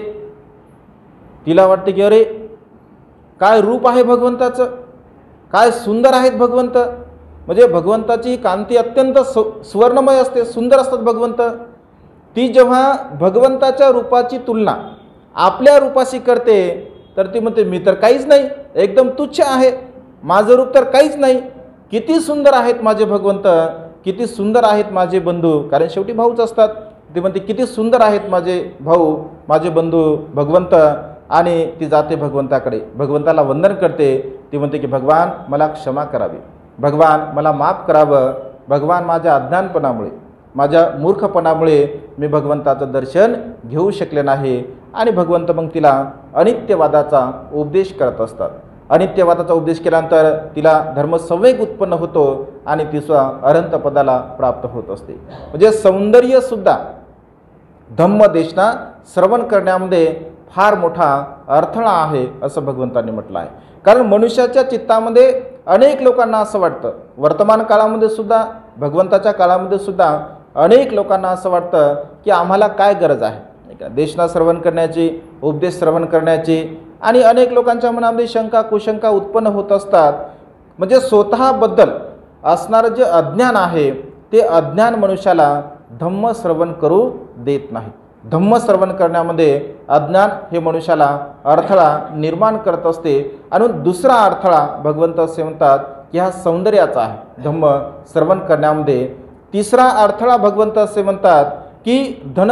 तिला वाटते की अरे काय रूप आहे भगवंताचं, काय सुंदर आहेत भगवंत, म्हणजे भगवंताची कांती अत्यंत सुवर्णमय असते, सुंदर असतात भगवंत. ती जेव्हा भगवंताच्या रूपाची तुलना आपल्या रूपाशी करते तर ती म्हणते मी तर काहीच नाही, एकदम तुच्छ आहे, माझं रूप तर काहीच नाही, किती सुंदर आहेत माझे भगवंत, किती सुंदर आहेत माझे बंधू, कारण शेवटी भाऊच असतात. ती म्हणते किती सुंदर आहेत माझे भाऊ, माझे बंधू भगवंत. आणि ती जाते भगवंताकडे, भगवंताला वंदन करते. ती म्हणते की भगवान मला क्षमा करावी, भगवान मला माफ करावं, भगवान माझ्या अज्ञानपणामुळे माझ्या मूर्खपणामुळे मी भगवंताचं दर्शन घेऊ शकले नाही. आणि भगवंत मग तिला अनित्यवादाचा उपदेश करत असतात. अनित्यवादाचा उपदेश केल्यानंतर तिला धर्मसंवेग उत्पन्न होतो आणि ती अनंत पदाला प्राप्त होत असते. म्हणजे सौंदर्यसुद्धा धम्मदेशना श्रवण करण्यामध्ये फार मोठा अडथळा आहे असं भगवंतांनी म्हटलं आहे. कारण मनुष्याच्या चित्तामध्ये अनेक लोकांना असं वाटतं, वर्तमान काळामध्ये सुद्धा भगवंताच्या काळामध्ये सुद्धा अनेक लोकांना असं वाटतं की आम्हाला काय गरज आहे देशना श्रवण करण्याची, उपदेश श्रवण करण्याची. आणि अनेक लोकांच्या मनामध्ये शंका कुशंका उत्पन्न होत असतात. म्हणजे स्वतःबद्दल असणारं जे अज्ञान आहे ते अज्ञान मनुष्याला धम्म श्रवण करू देत नाही. धम्म श्रवण करण्यामध्ये अज्ञान हे मनुष्याला अडथळा निर्माण करत असते. आणि दुसरा अडथळा भगवंत असे म्हणतात की हा सौंदर्याचा आहे धम्म श्रवण करण्यामध्ये. तिसरा अडथळा भगवंत असे म्हणतात की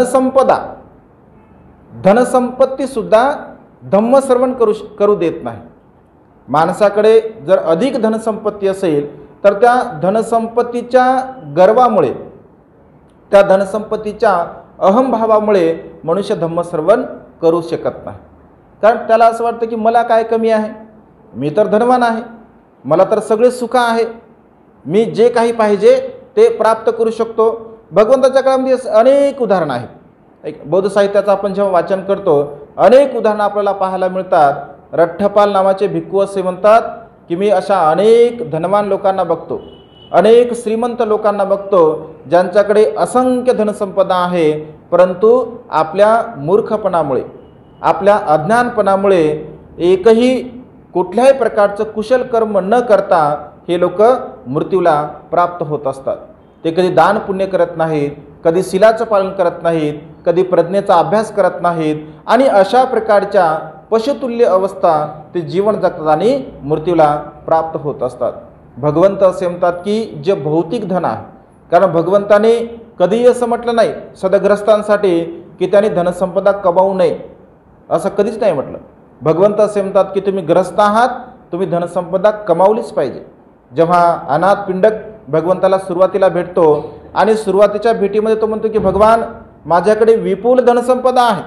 धनसंपत्तीसुद्धा धम्म श्रवण करू देत नाही. माणसाकडे जर अधिक धनसंपत्ती असेल तर त्या धनसंपत्तीच्या गर्वामुळे, त्या धनसंपत्तीच्या अहंभावामुळे मनुष्य धम्मश्रवण करू शकत नाही. कारण त्याला असं वाटतं की मला काय कमी आहे, मी तर धनवान आहे, मला तर सगळे सुख आहे, मी जे काही पाहिजे ते प्राप्त करू शकतो. भगवंताच्या काळामध्ये अनेक उदाहरणं आहेत एक बौद्ध साहित्याचं आपण जेव्हा वाचन करतो अनेक उदाहरणं आपल्याला पाहायला मिळतात. रठ्ठपाल नावाचे भिक्खू असे म्हणतात की मी अशा अनेक धनवान लोकांना बघतो, अनेक श्रीमंत लोकांना बघतो ज्यांच्याकडे असंख्य धनसंपदा आहे, परंतु आपल्या मूर्खपणामुळे, आपल्या अज्ञानपणामुळे एकही कुठल्याही प्रकारचं कुशल कर्म न करता हे लोक मृत्यूला प्राप्त होत असतात. ते कधी दान पुण्य करत नाहीत, कधी शिलाचं पालन करत नाहीत, कधी प्रज्ञेचा अभ्यास करत नाहीत आणि अशा प्रकारच्या पशुतुल्य अवस्था ते जीवन जगतात आणि मृत्यूला प्राप्त होत असतात. भगवंत असे म्हणतात की जे भौतिक धन आहे, कारण भगवंताने कधीही असं म्हटलं नाही सदग्रस्तांसाठी की त्यांनी धनसंपदा कमावू नये, असं कधीच नाही म्हटलं. भगवंत असे म्हणतात की तुम्ही ग्रस्त आहात, तुम्ही धनसंपदा कमावलीच पाहिजे. जेव्हा अनाथ पिंडक भगवंताला सुरुवातीला भेटतो आणि सुरुवातीच्या भेटीमध्ये तो म्हणतो की भगवान माझ्याकडे विपुल धनसंपदा आहे,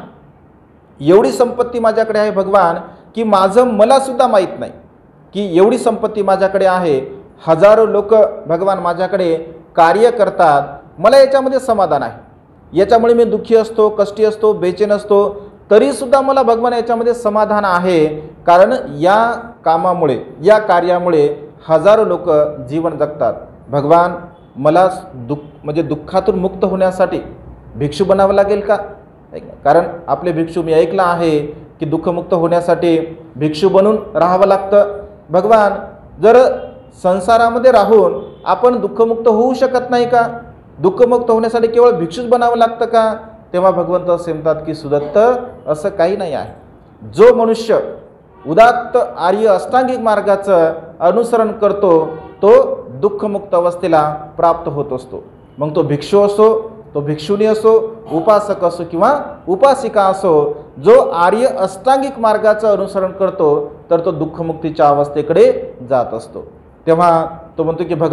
एवढी संपत्ती माझ्याकडे आहे भगवान की माझं मला सुद्धा माहीत नाही की एवढी संपत्ती माझ्याकडे आहे. हजारो लोक भगवान माझ्याकडे कार्य करतात, मला याच्यामध्ये समाधान आहे, याच्यामुळे मी दुःखी असतो, कष्टी असतो, बेचैन असतो, तरीसुद्धा मला भगवान याच्यामध्ये समाधान आहे, कारण या कामामुळे, या कार्यामुळे हजारो लोक जीवन जगतात. भगवान मला दुःखातून मुक्त होण्यासाठी भिक्षू बनावं लागेल का? कारण आपले भिक्षू मी ऐकलं आहे की दुःखमुक्त होण्यासाठी भिक्षू बनून राहावं लागतं. भगवान जर संसारामध्ये राहून आपण दुःखमुक्त होऊ शकत नाही का? दुःखमुक्त होण्यासाठी केवळ भिक्षूच बनावं लागतं का? तेव्हा भगवंत असे म्हणतात की सुदत्त असं काही नाही आहे. जो मनुष्य उदात्त आर्य अष्टांगिक मार्गाचं अनुसरण करतो तो दुःखमुक्त अवस्थेला प्राप्त होत असतो. मग तो भिक्षू असो, तो भिक्षुणी असो, उपासक असो किंवा उपासिका असो, जो आर्य अष्टांगिक मार्गाचं अनुसरण करतो तर तो दुःखमुक्तीच्या अवस्थेकडे जात असतो. तेव्हा तो म्हणतो की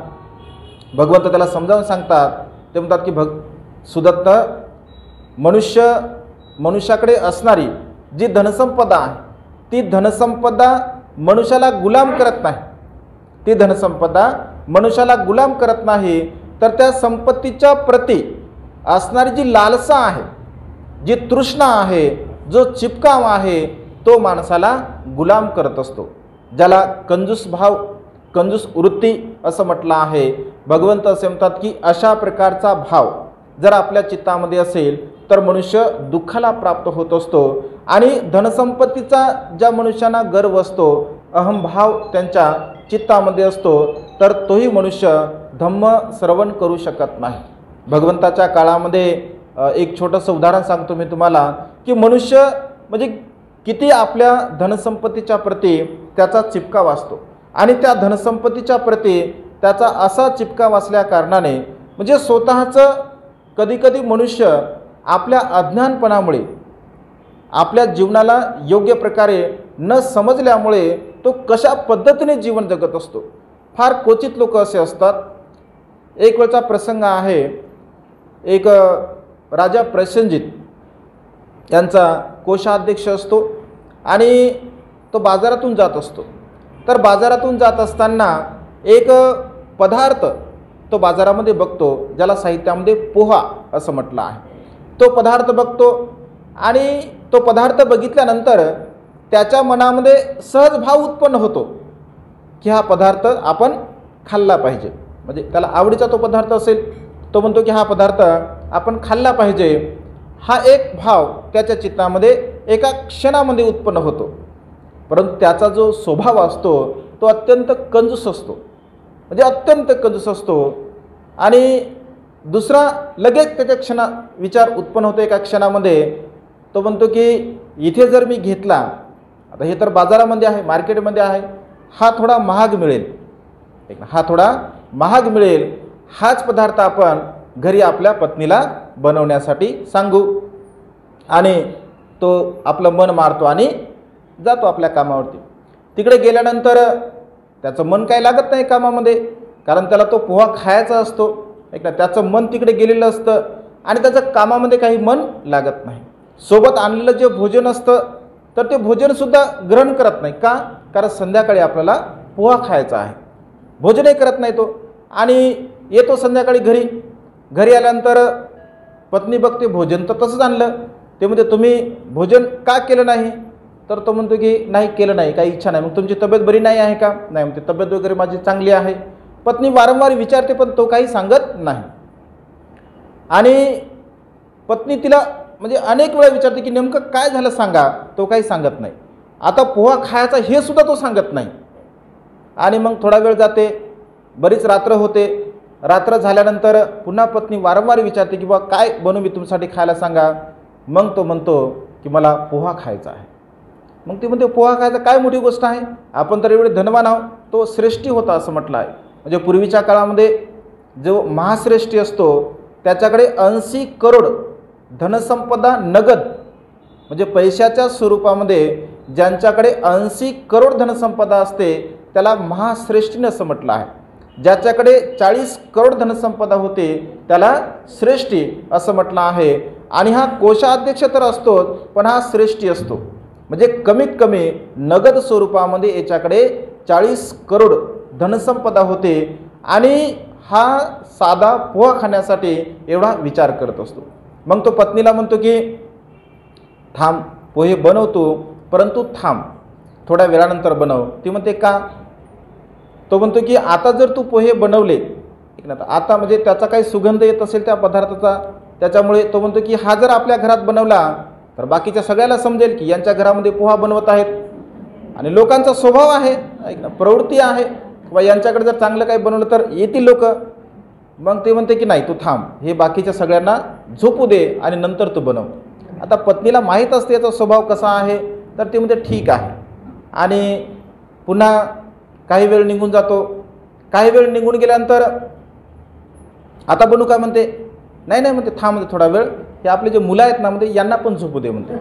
भगवंत त्याला समजावून सांगतात. ते म्हणतात की सुदत्त मनुष्याकडे असणारी जी धनसंपदा आहे ती धनसंपदा मनुष्याला गुलाम करत नाही, ती धनसंपदा मनुष्याला गुलाम करत नाही, तर त्या संपत्तीच्या प्रती असणारी जी लालसा आहे, जी तृष्णा आहे, जो चिपकाव आहे तो माणसाला गुलाम करत असतो. ज्याला कंजूस भाव, कंजूस वृत्ती असं म्हटलं आहे. भगवंत असे म्हणतात की अशा प्रकारचा भाव जर आपल्या चित्तामध्ये असेल तर मनुष्य दुःखाला प्राप्त होत असतो. आणि धनसंपत्तीचा ज्या मनुष्यांना गर्व असतो, अहंभाव त्यांच्या चित्तामध्ये असतो, तर तोही मनुष्य धम्म श्रवण करू शकत नाही. भगवंताच्या काळामध्ये एक छोटंसं उदाहरण सांगतो मी तुम्हाला की मनुष्य किती आपल्या धनसंपत्तीच्या प्रती त्याचा चिपकाव असतो आणि त्या धनसंपत्तीच्या प्रती त्याचा असा चिपकाव असल्या कारणाने स्वतःचं कधीकधी मनुष्य आपल्या अज्ञानपणामुळे, आपल्या जीवनाला योग्य प्रकारे न समजल्यामुळे तो कशा पद्धतीने जीवन जगत असतो. फार क्वचित लोक असे असतात. एक वेळचा प्रसंग आहे, एक राजा प्रसेनजित यांचा कोषाध्यक्ष असतो आणि तो बाजारातून जात असतो. तर बाजारातून जात असताना एक पदार्थ तो बाजारामध्ये बघतो, ज्याला साहित्यामध्ये पोहा असं म्हटलं आहे. तो पदार्थ बघतो आणि तो पदार्थ बघितल्यानंतर त्याच्या मनामध्ये सहज भाव उत्पन्न होतो की हा पदार्थ आपण खाल्ला पाहिजे. त्याला आवडीचा तो पदार्थ असेल, तो म्हणतो की हा पदार्थ आपण खाल्ला पाहिजे. हा एक भाव त्याच्या चित्तामध्ये एका क्षणामध्ये उत्पन्न होतो. परंतु त्याचा जो स्वभाव असतो तो अत्यंत कंजूस असतो, अत्यंत कंजूस असतो. आणि दुसरा लगेच त्याच्या विचार उत्पन्न होतो एका क्षणामध्ये. तो म्हणतो की इथे जर मी घेतला, आता हे तर बाजारामध्ये आहे, मार्केटमध्ये आहे, हा थोडा महाग मिळेल, हा थोडा महाग मिळेल, हाच पदार्थ आपण घरी आपल्या पत्नीला बनवण्यासाठी सांगू. आणि तो आपलं मन मारतो आणि जातो आपल्या कामावरती. तिकडे गेल्यानंतर त्याचं मन काही लागत नाही कामामध्ये, कारण त्याला तो पोहा खायचा असतो, त्याचं मन तिकडे गेलेलं असतं आणि त्याचं कामामध्ये काही मन लागत नाही. सोबत आणलेलं जे भोजन असतं तर ते भोजनसुद्धा ग्रहण करत नाही. का? कारण संध्याकाळी आपल्याला पोहा खायचा आहे. भोजनही करत नाही तो आणि येतो संध्याकाळी घरी. घरी आल्यानंतर पत्नी बघते भोजन तर तसंच आणलं. ते म्हणते तुम्ही भोजन का केलं नाही? तर तो म्हणतो की नाही केलं नाही, काही इच्छा नाही. मग तुमची तब्येत बरी नाही आहे का? नाही म्हणते तब्येत वगैरे माझी चांगली आहे. पत्नी वारंवार विचारते पण तो काही सांगत नाही. आणि पत्नी तिला म्हणजे अनेक वेळा विचारते की नेमकं काय झालं सांगा, तो काही सांगत नाही. आता पोहा खायचा हे सुद्धा तो सांगत नाही. आणि मग थोडा वेळ जाते, बरीच रात्र होते. रात्र झाल्यानंतर पुन्हा पत्नी वारंवार विचारते की बा काय बनवू मी तुमच्यासाठी खायला सांगा. मग तो म्हणतो की मला पोहा खायचा आहे. मग ती म्हणते पोहा खायचा काय मोठी गोष्ट आहे, आपण तर एवढे धनवान आहोत. तो श्रेष्ठी होता असं म्हटलं आहे. म्हणजे पूर्वीच्या काळामध्ये जो महाश्रेष्ठी असतो त्याच्याकडे 80 करोड धनसंपदा नगद, म्हणजे पैशाच्या स्वरूपामध्ये ज्यांच्याकडे 80 करोड धनसंपदा असते त्याला महाश्रेष्ठीने असं म्हटलं आहे. ज्याच्याकडे 40 करोड धनसंपदा होते त्याला श्रेष्ठी असं म्हटलं आहे. आणि हा कोषाध्यक्ष तर असतोच, पण हा श्रेष्ठी असतो. म्हणजे कमीत कमी नगद स्वरूपामध्ये याच्याकडे 40 करोड धनसंपदा होते. आणि हा साधा पोहा खाण्यासाठी एवढा विचार करत असतो. मग तो पत्नीला म्हणतो की थांब, पोहे बनवतो, परंतु थांब, थोड्या वेळानंतर बनव. ती म्हणते का? तो म्हणतो की आता जर तू पोहे बनवले आता म्हणजे त्याचा काही सुगंध येत असेल त्या पदार्थाचा, त्याच्यामुळे तो म्हणतो की हा जर आपल्या घरात बनवला तर बाकीच्या सगळ्याला समजेल की यांच्या घरामध्ये पोहा बनवत आहेत. आणि लोकांचा स्वभाव आहे, प्रवृत्ती आहे, किंवा यांच्याकडे जर चांगलं काही बनवलं तर येतील लोक. मग ते म्हणते की नाही तू थांब, हे बाकीच्या सगळ्यांना झोपू दे आणि नंतर तू बनव. आता पत्नीला माहीत असते याचा स्वभाव कसा आहे, तर ते म्हणते ठीक आहे. आणि पुन्हा काही वेळ निघून जातो. काही वेळ निघून गेल्यानंतर आता बनू काय म्हणते, नाही नाही म्हणते थांब म्हणते थोडा वेळ, हे आपले जे मुलं आहेत ना म्हणते यांना पण झोपू दे म्हणते.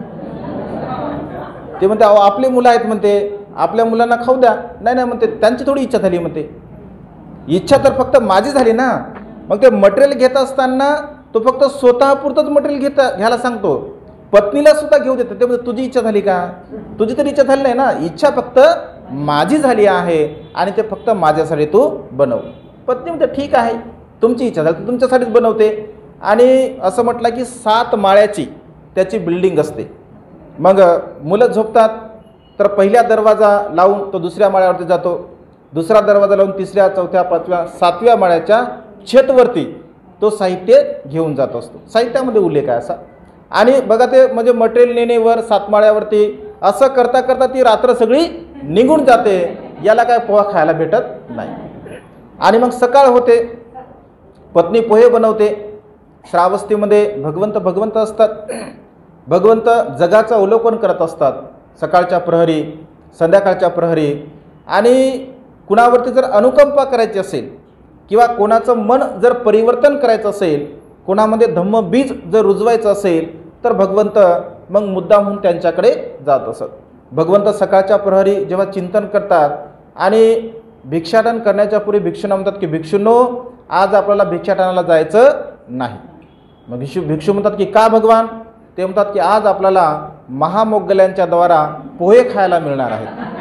ते म्हणते अहो आपले मुलं आहेत म्हणते, आपल्या मुलांना खाऊ द्या. नाही नाही म्हणते त्यांची थोडी इच्छा झाली म्हणते. इच्छा तर फक्त माझी झाली ना. मग ते मटेरियल घेत असताना तो फक्त स्वतःपुरतंच मटेरियल घ्यायला सांगतो, पत्नीला सुद्धा घेऊ देतो. ते म्हणजे तुझी इच्छा झाली का? तुझी तर इच्छा झाली नाही ना, इच्छा फक्त माझी झाली आहे आणि ते फक्त माझ्यासाठी तू बनव. पत्नी म्हणते ठीक आहे, तुमची इच्छा झाली तुमच्यासाठीच बनवते. आणि असं म्हटलं की 7 माळ्याची त्याची बिल्डिंग असते. मग मुलं झोपतात तर पहिला दरवाजा लावून तो दुसऱ्या माळ्यावरती जातो, दुसरा दरवाजा लावून तिसऱ्या, चौथ्या, 5व्या, 7व्या माळ्याच्या छतवरती तो साहित्य घेऊन जात असतो. साहित्यामध्ये उल्लेख आहे असा. आणि बघा ते म्हणजे मटेरियल नेणेवर 7 माळ्यावरती असं करता करता ती रात्र सगळी निघून जाते. याला काय पोहा खायला भेटत नाही. आणि मग सकाळ होते, पत्नी पोहे बनवते. श्रावस्तीमध्ये भगवंत असतात. भगवंत जगाचं अवलोकन करत असतात सकाळच्या प्रहरी, संध्याकाळच्या प्रहरी. आणि कुणावरती जर अनुकंपा करायची असेल किंवा कोणाचं मन जर परिवर्तन करायचं असेल, कोणामध्ये धम्मबीज जर रुजवायचं असेल तर भगवंत मग मुद्दामहून त्यांच्याकडे जात असत. भगवंत सकाळच्या प्रहरी जेव्हा चिंतन करतात आणि भिक्षाटन करण्याच्या पूर्वी भिक्षूंना म्हणतात की भिक्षूंनो आज आपल्याला भिक्षाटनाला जायचं नाही. मग भिक्षू म्हणतात की का भगवान? ते म्हणतात की आज आपल्याला महामोगल्यांच्या द्वारा पोहे खायला मिळणार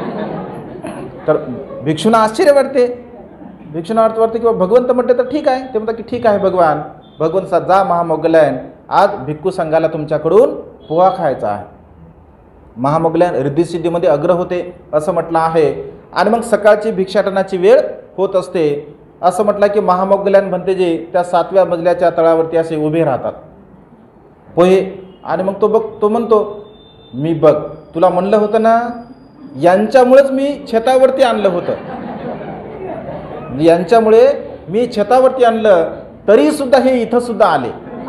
आहेत. तर भिक्षूंना आश्चर्य वाटते. भिक्षूंना अर्थ वाटते किंवा भगवंत म्हटले तर ठीक आहे. ते म्हणतात की ठीक आहे भगवान. भगवंत सा जा महामोगल्यान, आज भिक्खू संघाला तुमच्याकडून पोहा खायचा आहे. महामोगल्यान रिद्धिसिद्धीमध्ये अग्र होते असं म्हटलं आहे. आणि मग सकाळची भिक्षाटनाची वेळ होत असते. असं म्हटलं की महामोगल्यान म्हणते जे त्या 7व्या मजल्याच्या तळावरती असे उभे राहतात पोहे. आणि मग तो म्हणतो मी बघ तुला म्हणलं होतं ना, यांच्यामुळेच मी छतावरती आणलं होतं, यांच्यामुळे मी छतावरती आणलं तरी सुद्धा हे इथं सुद्धा आले.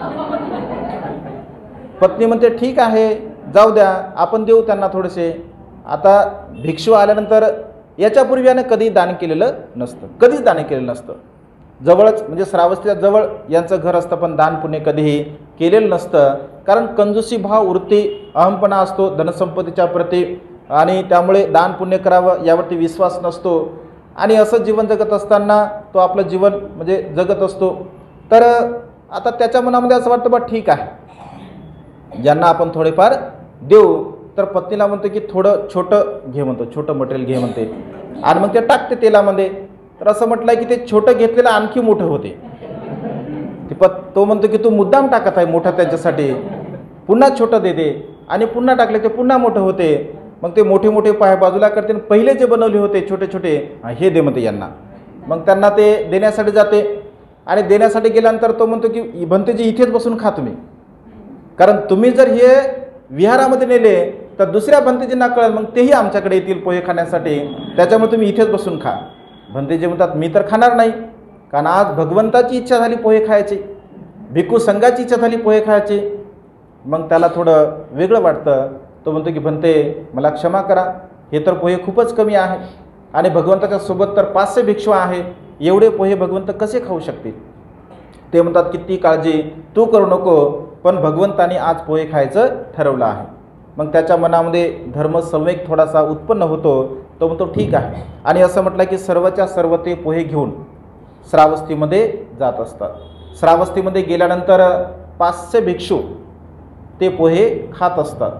पत्नी म्हणते ठीक आहे जाऊ द्या, आपण देऊ त्यांना थोडेसे. आता भिक्षू आल्यानंतर याच्यापूर्वी याने कधी दान केलेलं नसतं, कधीच दान केलेलं नसतं. जवळच म्हणजे श्रावस्तीच्या जवळ यांचं घर असतं, पण दान पुण्य कधीही केलेलं नसतं. कारण कंजूसी भाव, वृत्ती, अहमपणा असतो धनसंपत्तीच्या प्रती. आणि त्यामुळे दान पुण्य करावं यावरती विश्वास नसतो. आणि असं जीवन जगत असताना तो आपलं जीवन म्हणजे जगत असतो. तर आता त्याच्या मनामध्ये असं वाटतं बा ठीक आहे ज्यांना आपण थोडेफार देऊ. तर पत्नीला म्हणतो की थोडं छोटं घे म्हणतो, छोटं मटेरियल घे म्हणते. आणि मग ते टाकते तेलामध्ये. तर असं म्हटलं की ते छोटं घेतलेलं आणखी मोठं होते. तो म्हणतो की तू मुद्दाम टाकत आहे मोठा त्यांच्यासाठी, पुन्हा छोटं दे दे, आणि पुन्हा टाकले ते पुन्हा मोठं होते. मग ते मोठे मोठे पाय बाजूला करते, पहिले जे बनवले होते छोटे छोटे हे दे म्हणते यांना. मग त्यांना ते देण्यासाठी जाते, आणि देण्यासाठी गेल्यानंतर तो म्हणतो की भंतेजी इथेच बसून खा तुम्ही, कारण तुम्ही जर हे विहारामध्ये नेले तर दुसऱ्या भंतेजींना कळेल, मग तेही आमच्याकडे येतील पोहे खाण्यासाठी, त्याच्यामुळे तुम्ही इथेच बसून खा. भंतेजी म्हणतात मी तर खाणार नाही, कारण आज भगवंताची इच्छा झाली पोहे खायची, भिक्खू संघाची इच्छा झाली पोहे खायची. मग त्याला थोडं वेगळं वाटतं. तो म्हणतो की भंते मला क्षमा करा, हे तर पोहे खूपच कमी आहे, आणि भगवंताच्या सोबत तर 500 भिक्षू आहे, एवढे पोहे भगवंत कसे खाऊ शकतील. ते म्हणतात की ती काळजी तू करू नको, पण भगवंताने आज पोहे खायचं ठरवलं आहे. मग त्याच्या मनामध्ये धर्मसंवेग थोडासा उत्पन्न होतो. तो म्हणतो ठीक आहे, आणि असं म्हटलं की सर्वच्या सर्व ते पोहे घेऊन श्रावस्तीमध्ये जात असतात. श्रावस्तीमध्ये गेल्यानंतर 500 भिक्षू ते पोहे खात असतात.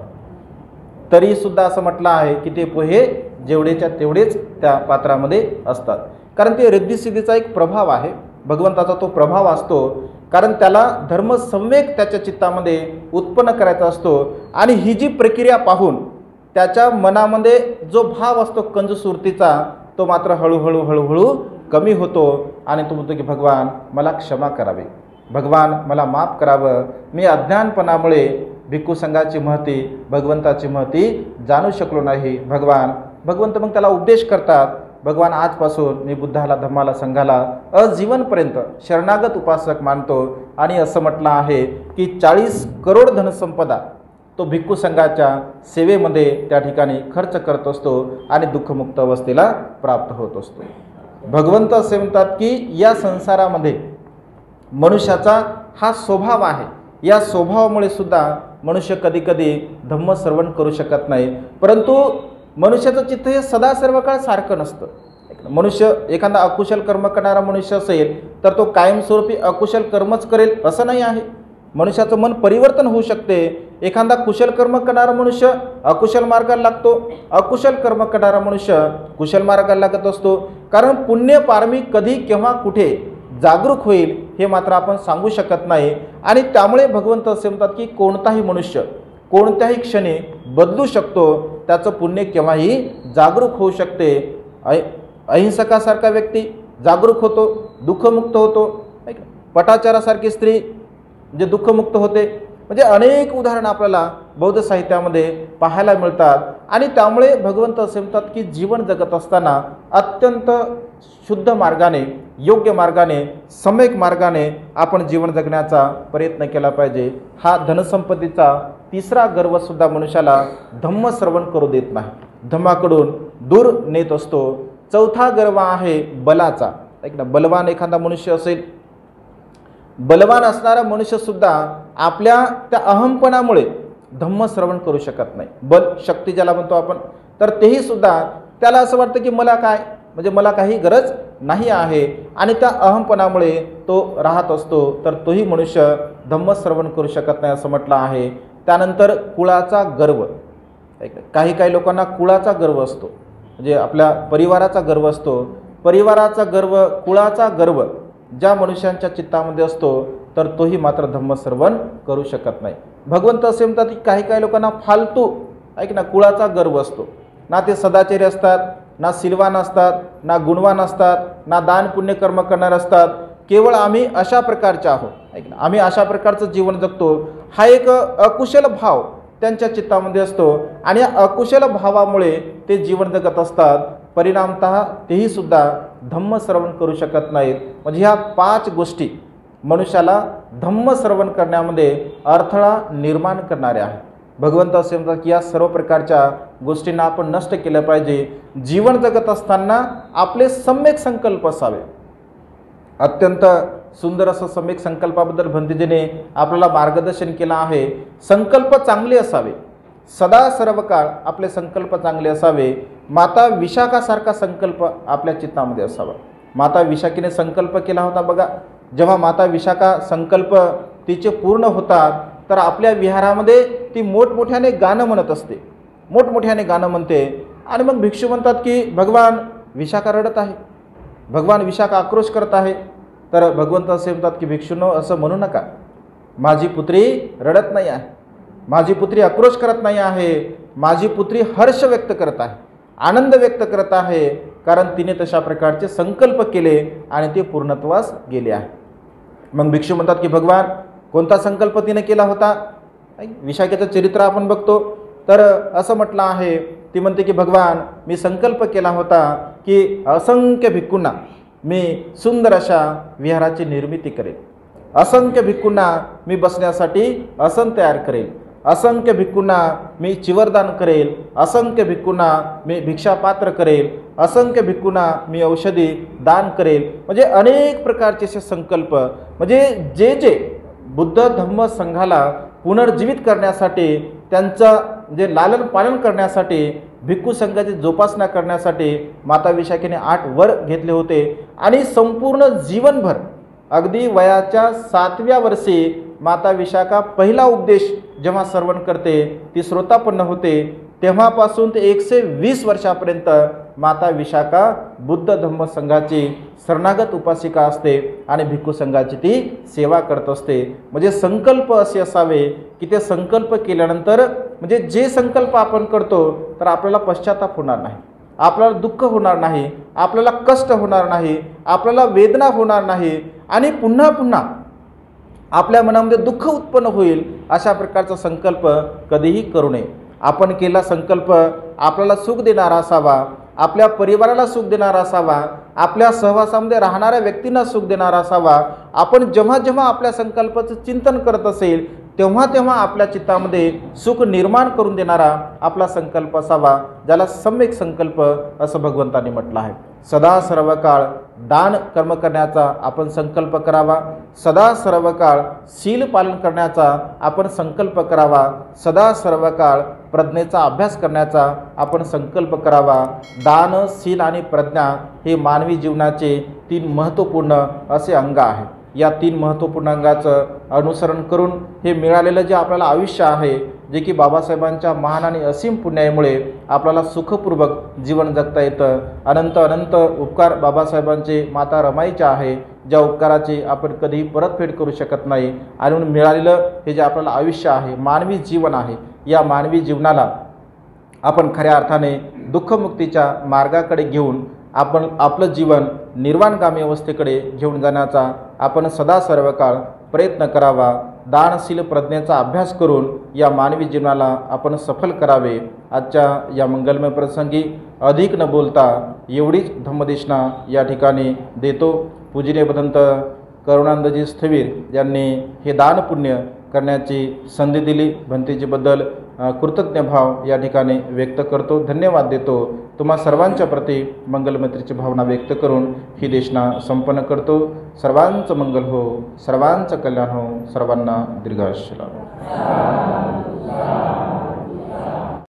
तरीसुद्धा असं म्हटलं आहे की ते पोहे जेवढेच्या तेवढेच त्या पात्रामध्ये असतात, कारण ते रिद्धिसिद्धीचा एक प्रभाव आहे, भगवंताचा तो प्रभाव असतो. कारण त्याला धर्मसंवेग त्याच्या चित्तामध्ये उत्पन्न करायचा असतो, आणि ही जी प्रक्रिया पाहून त्याच्या मनामध्ये जो भाव असतो कंजूसुरतीचा, तो मात्र हळूहळू हळूहळू कमी होतो. आणि तो म्हणतो की भगवान मला क्षमा करावी, भगवान मला माफ करावं, मी अज्ञानपणामुळे भिक्खू संघाची महती, भगवंताची महती जाणू शकलो नाही. भगवंत मग त्याला उपदेश करतात. भगवान आजपासून मी बुद्धाला, धम्माला, संघाला अजीवनपर्यंत शरणागत उपासक मानतो. आणि असं म्हटलं आहे की 40 करोड धनसंपदा तो भिक्खू संघाच्या सेवेमध्ये त्या ठिकाणी खर्च करत असतो, आणि दुःखमुक्त अवस्थेला प्राप्त होत असतो. भगवंत असे म्हणतात की या संसारामध्ये मनुष्याचा हा स्वभाव आहे, या स्वभावामुळे सुद्धा मनुष्य कधी कधी धम्मश्रवण करू शकत नाही. परंतु मनुष्याचं चित्त हे सदा सर्व काळ सारखं नसतं. मनुष्य एखादा अकुशल कर्म करणारा मनुष्य असेल तर तो कायमस्वरूपी अकुशल कर्मच करेल असं नाही आहे. मनुष्याचं मन परिवर्तन होऊ शकते. एखादा कुशल कर्म करणारा मनुष्य अकुशल मार्गाला लागतो, अकुशल कर्म करणारा मनुष्य कुशल मार्गाला लागत असतो. कारण पुण्य पारमी कधी केव्हा कुठे जागरूक होईल हे मात्र आपण सांगू शकत नाही. आणि त्यामुळे भगवंत असे म्हणतात की कोणताही मनुष्य कोणत्याही क्षणी बदलू शकतो, त्याचं पुण्य केव्हाही जागरूक होऊ शकते. अहिंसकासारखा व्यक्ती जागरूक होतो, दुःखमुक्त होतो. पटाचारासारखी स्त्री जे दुःखमुक्त होते. म्हणजे अनेक उदाहरणं आपल्याला बौद्ध साहित्यामध्ये पाहायला मिळतात. आणि त्यामुळे भगवंत असे म्हणतात की जीवन जगत असताना अत्यंत शुद्ध मार्गाने, योग्य मार्गाने, सम्यक मार्गाने आपण जीवन जगण्याचा प्रयत्न केला पाहिजे. हा धनसंपत्तीचा तिसरा गर्वसुद्धा मनुष्याला धम्मश्रवण करू देत नाही, धम्माकडून दूर नेत असतो. चौथा गर्व आहे बलाचा. ऐक ना, बलवान एखादा मनुष्य असेल, बलवान असणारा मनुष्यसुद्धा आपल्या त्या अहंपणामुळे धम्मश्रवण करू शकत नाही. बल शक्ती ज्याला म्हणतो आपण, तर तेही सुद्धा त्याला असं वाटतं की मला काय, म्हणजे मला काही गरज नाही आहे, आणि त्या अहंपणामुळे तो राहत असतो. तर तोही मनुष्य धम्मश्रवण करू शकत नाही असं म्हटलं आहे. त्यानंतर कुळाचा गर्व. काही काही लोकांना कुळाचा गर्व असतो, म्हणजे आपल्या परिवाराचा गर्व असतो. परिवाराचा गर्व, कुळाचा गर्व ज्या मनुष्यांच्या चित्तामध्ये असतो तर तोही मात्र धम्मश्रवण करू शकत नाही. भगवंत असे म्हणतात की काही काही लोकांना फालतू कुळाचा गर्व असतो. ना ते सदाचारी असतात, ना सिलवान असतात, ना गुणवान असतात, ना दान पुण्य कर्म करणारे असतात. केवळ आम्ही अशा प्रकारचे आहोत, आम्ही अशा प्रकारचं जीवन जगतो, हा एक अकुशल भाव त्यांच्या चित्तामध्ये असतो. आणि या अकुशल भावामुळे ते जीवन जगत असतात. परिणामतः तेही सुद्धा धम्मश्रवण करू शकत नाहीत. म्हणजे ह्या 5 गोष्टी मनुष्याला धम्मश्रवण करण्यामध्ये अडथळा निर्माण करणाऱ्या आहेत. भगवंत असे म्हणतात की या सर्व प्रकारच्या गोष्टींना आपण नष्ट केलं पाहिजे. जीवन जगत असताना आपले सम्यक संकल्प असावे. अत्यंत सुंदर असं सम्यक संकल्पाबद्दल भंतेजीने आपल्याला मार्गदर्शन केलं आहे. संकल्प चांगले असावे, सदा सर्व काळ आपले संकल्प चांगले असावे. माता विशाखासारखा संकल्प आपल्या चित्तामध्ये असावा. माता विशाखीने संकल्प केला होता बघा. जेव्हा माता विशाखा संकल्प तिचे पूर्ण होतात तर आपल्या विहारामध्ये ती मोठमोठ्याने गाणं म्हणत असते, मोठमोठ्याने गाणं म्हणते. आणि मग भिक्षू म्हणतात की भगवान विशाखा रडत आहे, भगवान विशाखा आक्रोश करत आहे. तर भगवंत असे म्हणतात की भिक्षूंनो, असं म्हणू नका. माझी पुत्री रडत नाही आहे, माझी पुत्री आक्रोश करत नाही आहे, माझी पुत्री हर्ष व्यक्त करत आहे, आनंद व्यक्त करत आहे, कारण तिने तशा प्रकारचे संकल्प केले आणि ते पूर्णत्वास गेले आहे. मग भिक्षू म्हणतात की भगवान, कोणता संकल्प तिने केला होता? विशाखेचं चरित्र आपण बघतो तर असं म्हटलं आहे, ती म्हणते की भगवान, मी संकल्प केला होता की असंख्य भिक्खूंना मी सुंदर अशा विहाराची निर्मिती करेल, असंख्य भिक्खूंना मी बसण्यासाठी आसन तयार करेल, असंख्य भिक्खूंना मी चिवरदान करेल, असंख्य भिक्खूंना मी भिक्षापात्र करेल, असंख्य भिक्खूंना मी औषधी दान करेल. म्हणजे अनेक प्रकारचे असे संकल्प, म्हणजे जे जे बुद्ध धम्म संघाला पुनर्जीवित करण्यासाठी, त्यांचं जे लालन पालन करण्यासाठी, भिक्खू संघाची जोपासना करण्यासाठी माता विशाखेने 8 वर घेतले होते. आणि संपूर्ण जीवनभर अगदी वयाच्या 7व्या वर्षी माता विशाखा पहिला उपदेश जेव्हा श्रवण करते, ती श्रोतापन्न होते, तेव्हापासून ते 120 वर्षापर्यंत माता विशाखा बुद्ध धम्म संघाची शरणागत उपासिका असते आणि भिक्खू संघाची ती सेवा करत असते. म्हणजे संकल्प असे असावे की ते संकल्प केल्यानंतर, म्हणजे जे संकल्प आपण करतो तर आपल्याला पश्चाताप होणार नाही, आपल्याला दुःख होणार नाही, आपल्याला कष्ट होणार नाही, आपल्याला वेदना होणार नाही आणि पुन्हा पुन्हा आपल्या मनामध्ये दुःख उत्पन्न होईल अशा प्रकारचा संकल्प कधीही करू नये. आपण केला संकल्प आपल्याला सुख देणारा असावा, आपल्या परिवाराला सुख देणारा असावा, आपल्या सहवासामध्ये राहणाऱ्या व्यक्तींना सुख देणारा असावा. आपण जेव्हा जेव्हा आपल्या संकल्पाचं चिंतन करत असेल तेव्हा तेव्हा आपल्या चित्तामध्ये सुख निर्माण करून देणारा आपला संकल्प असावा, ज्याला सम्यक संकल्प असं भगवंतांनी म्हटलं आहे. सदा सर्व काळ दान कर्म करण्याचा आपण संकल्प करावा, सदा सर्व काळ शील पालन करण्याचा आपण संकल्प करावा, सदा सर्व काळ प्रज्ञेचा अभ्यास करण्याचा आपण संकल्प करावा. दान, शील आणि प्रज्ञा हे मानवी जीवनाचे 3 महत्त्वपूर्ण असे अंग आहेत. या 3 महत्त्वपूर्ण अंगाचं अनुसरण करून हे मिळालेलं जे आपल्याला आयुष्य आहे, जे की बाबासाहेबांच्या महान आणि असीम पुण्यामुळे आपल्याला सुखपूर्वक जीवन जगता येतं. अनंत अनंत उपकार बाबासाहेबांचे माता रमाईचे आहे, ज्या उपकाराची आपण कधीही परतफेड करू शकत नाही. आणि म्हणून मिळालेलं हे जे आपल्याला आयुष्य आहे, मानवी जीवन आहे, या मानवी जीवनाला आपण खऱ्या अर्थाने दुःखमुक्तीच्या मार्गाकडे घेऊन आपण आपलं जीवन निर्वाणगामी अवस्थेकडे घेऊन जाण्याचा आपण सदा सर्व काळ प्रयत्न करावा. दानशील प्रज्ञेचा अभ्यास करून या मानवी जीवनाला आपण सफल करावे. आजच्या या मंगलमय प्रसंगी अधिक न बोलता एवढीच धम्मदेशना या ठिकाणी देतो. पूजनीय भदंत करुणानंदजी स्थवीर यांनी हे दानपुण्य करण्याची संधी दिली, भंतेजीबद्दल कृतज्ञ भाव या ठिकाणी व्यक्त करतो, धन्यवाद देतो. तुम्हा सर्वांच्या प्रती मंगलमैत्रीची भावना व्यक्त करून ही देशना संपन्न करतो. सर्वांचं मंगल हो, सर्वांचं कल्याण हो, सर्वांना दीर्घायुष्य लाभो.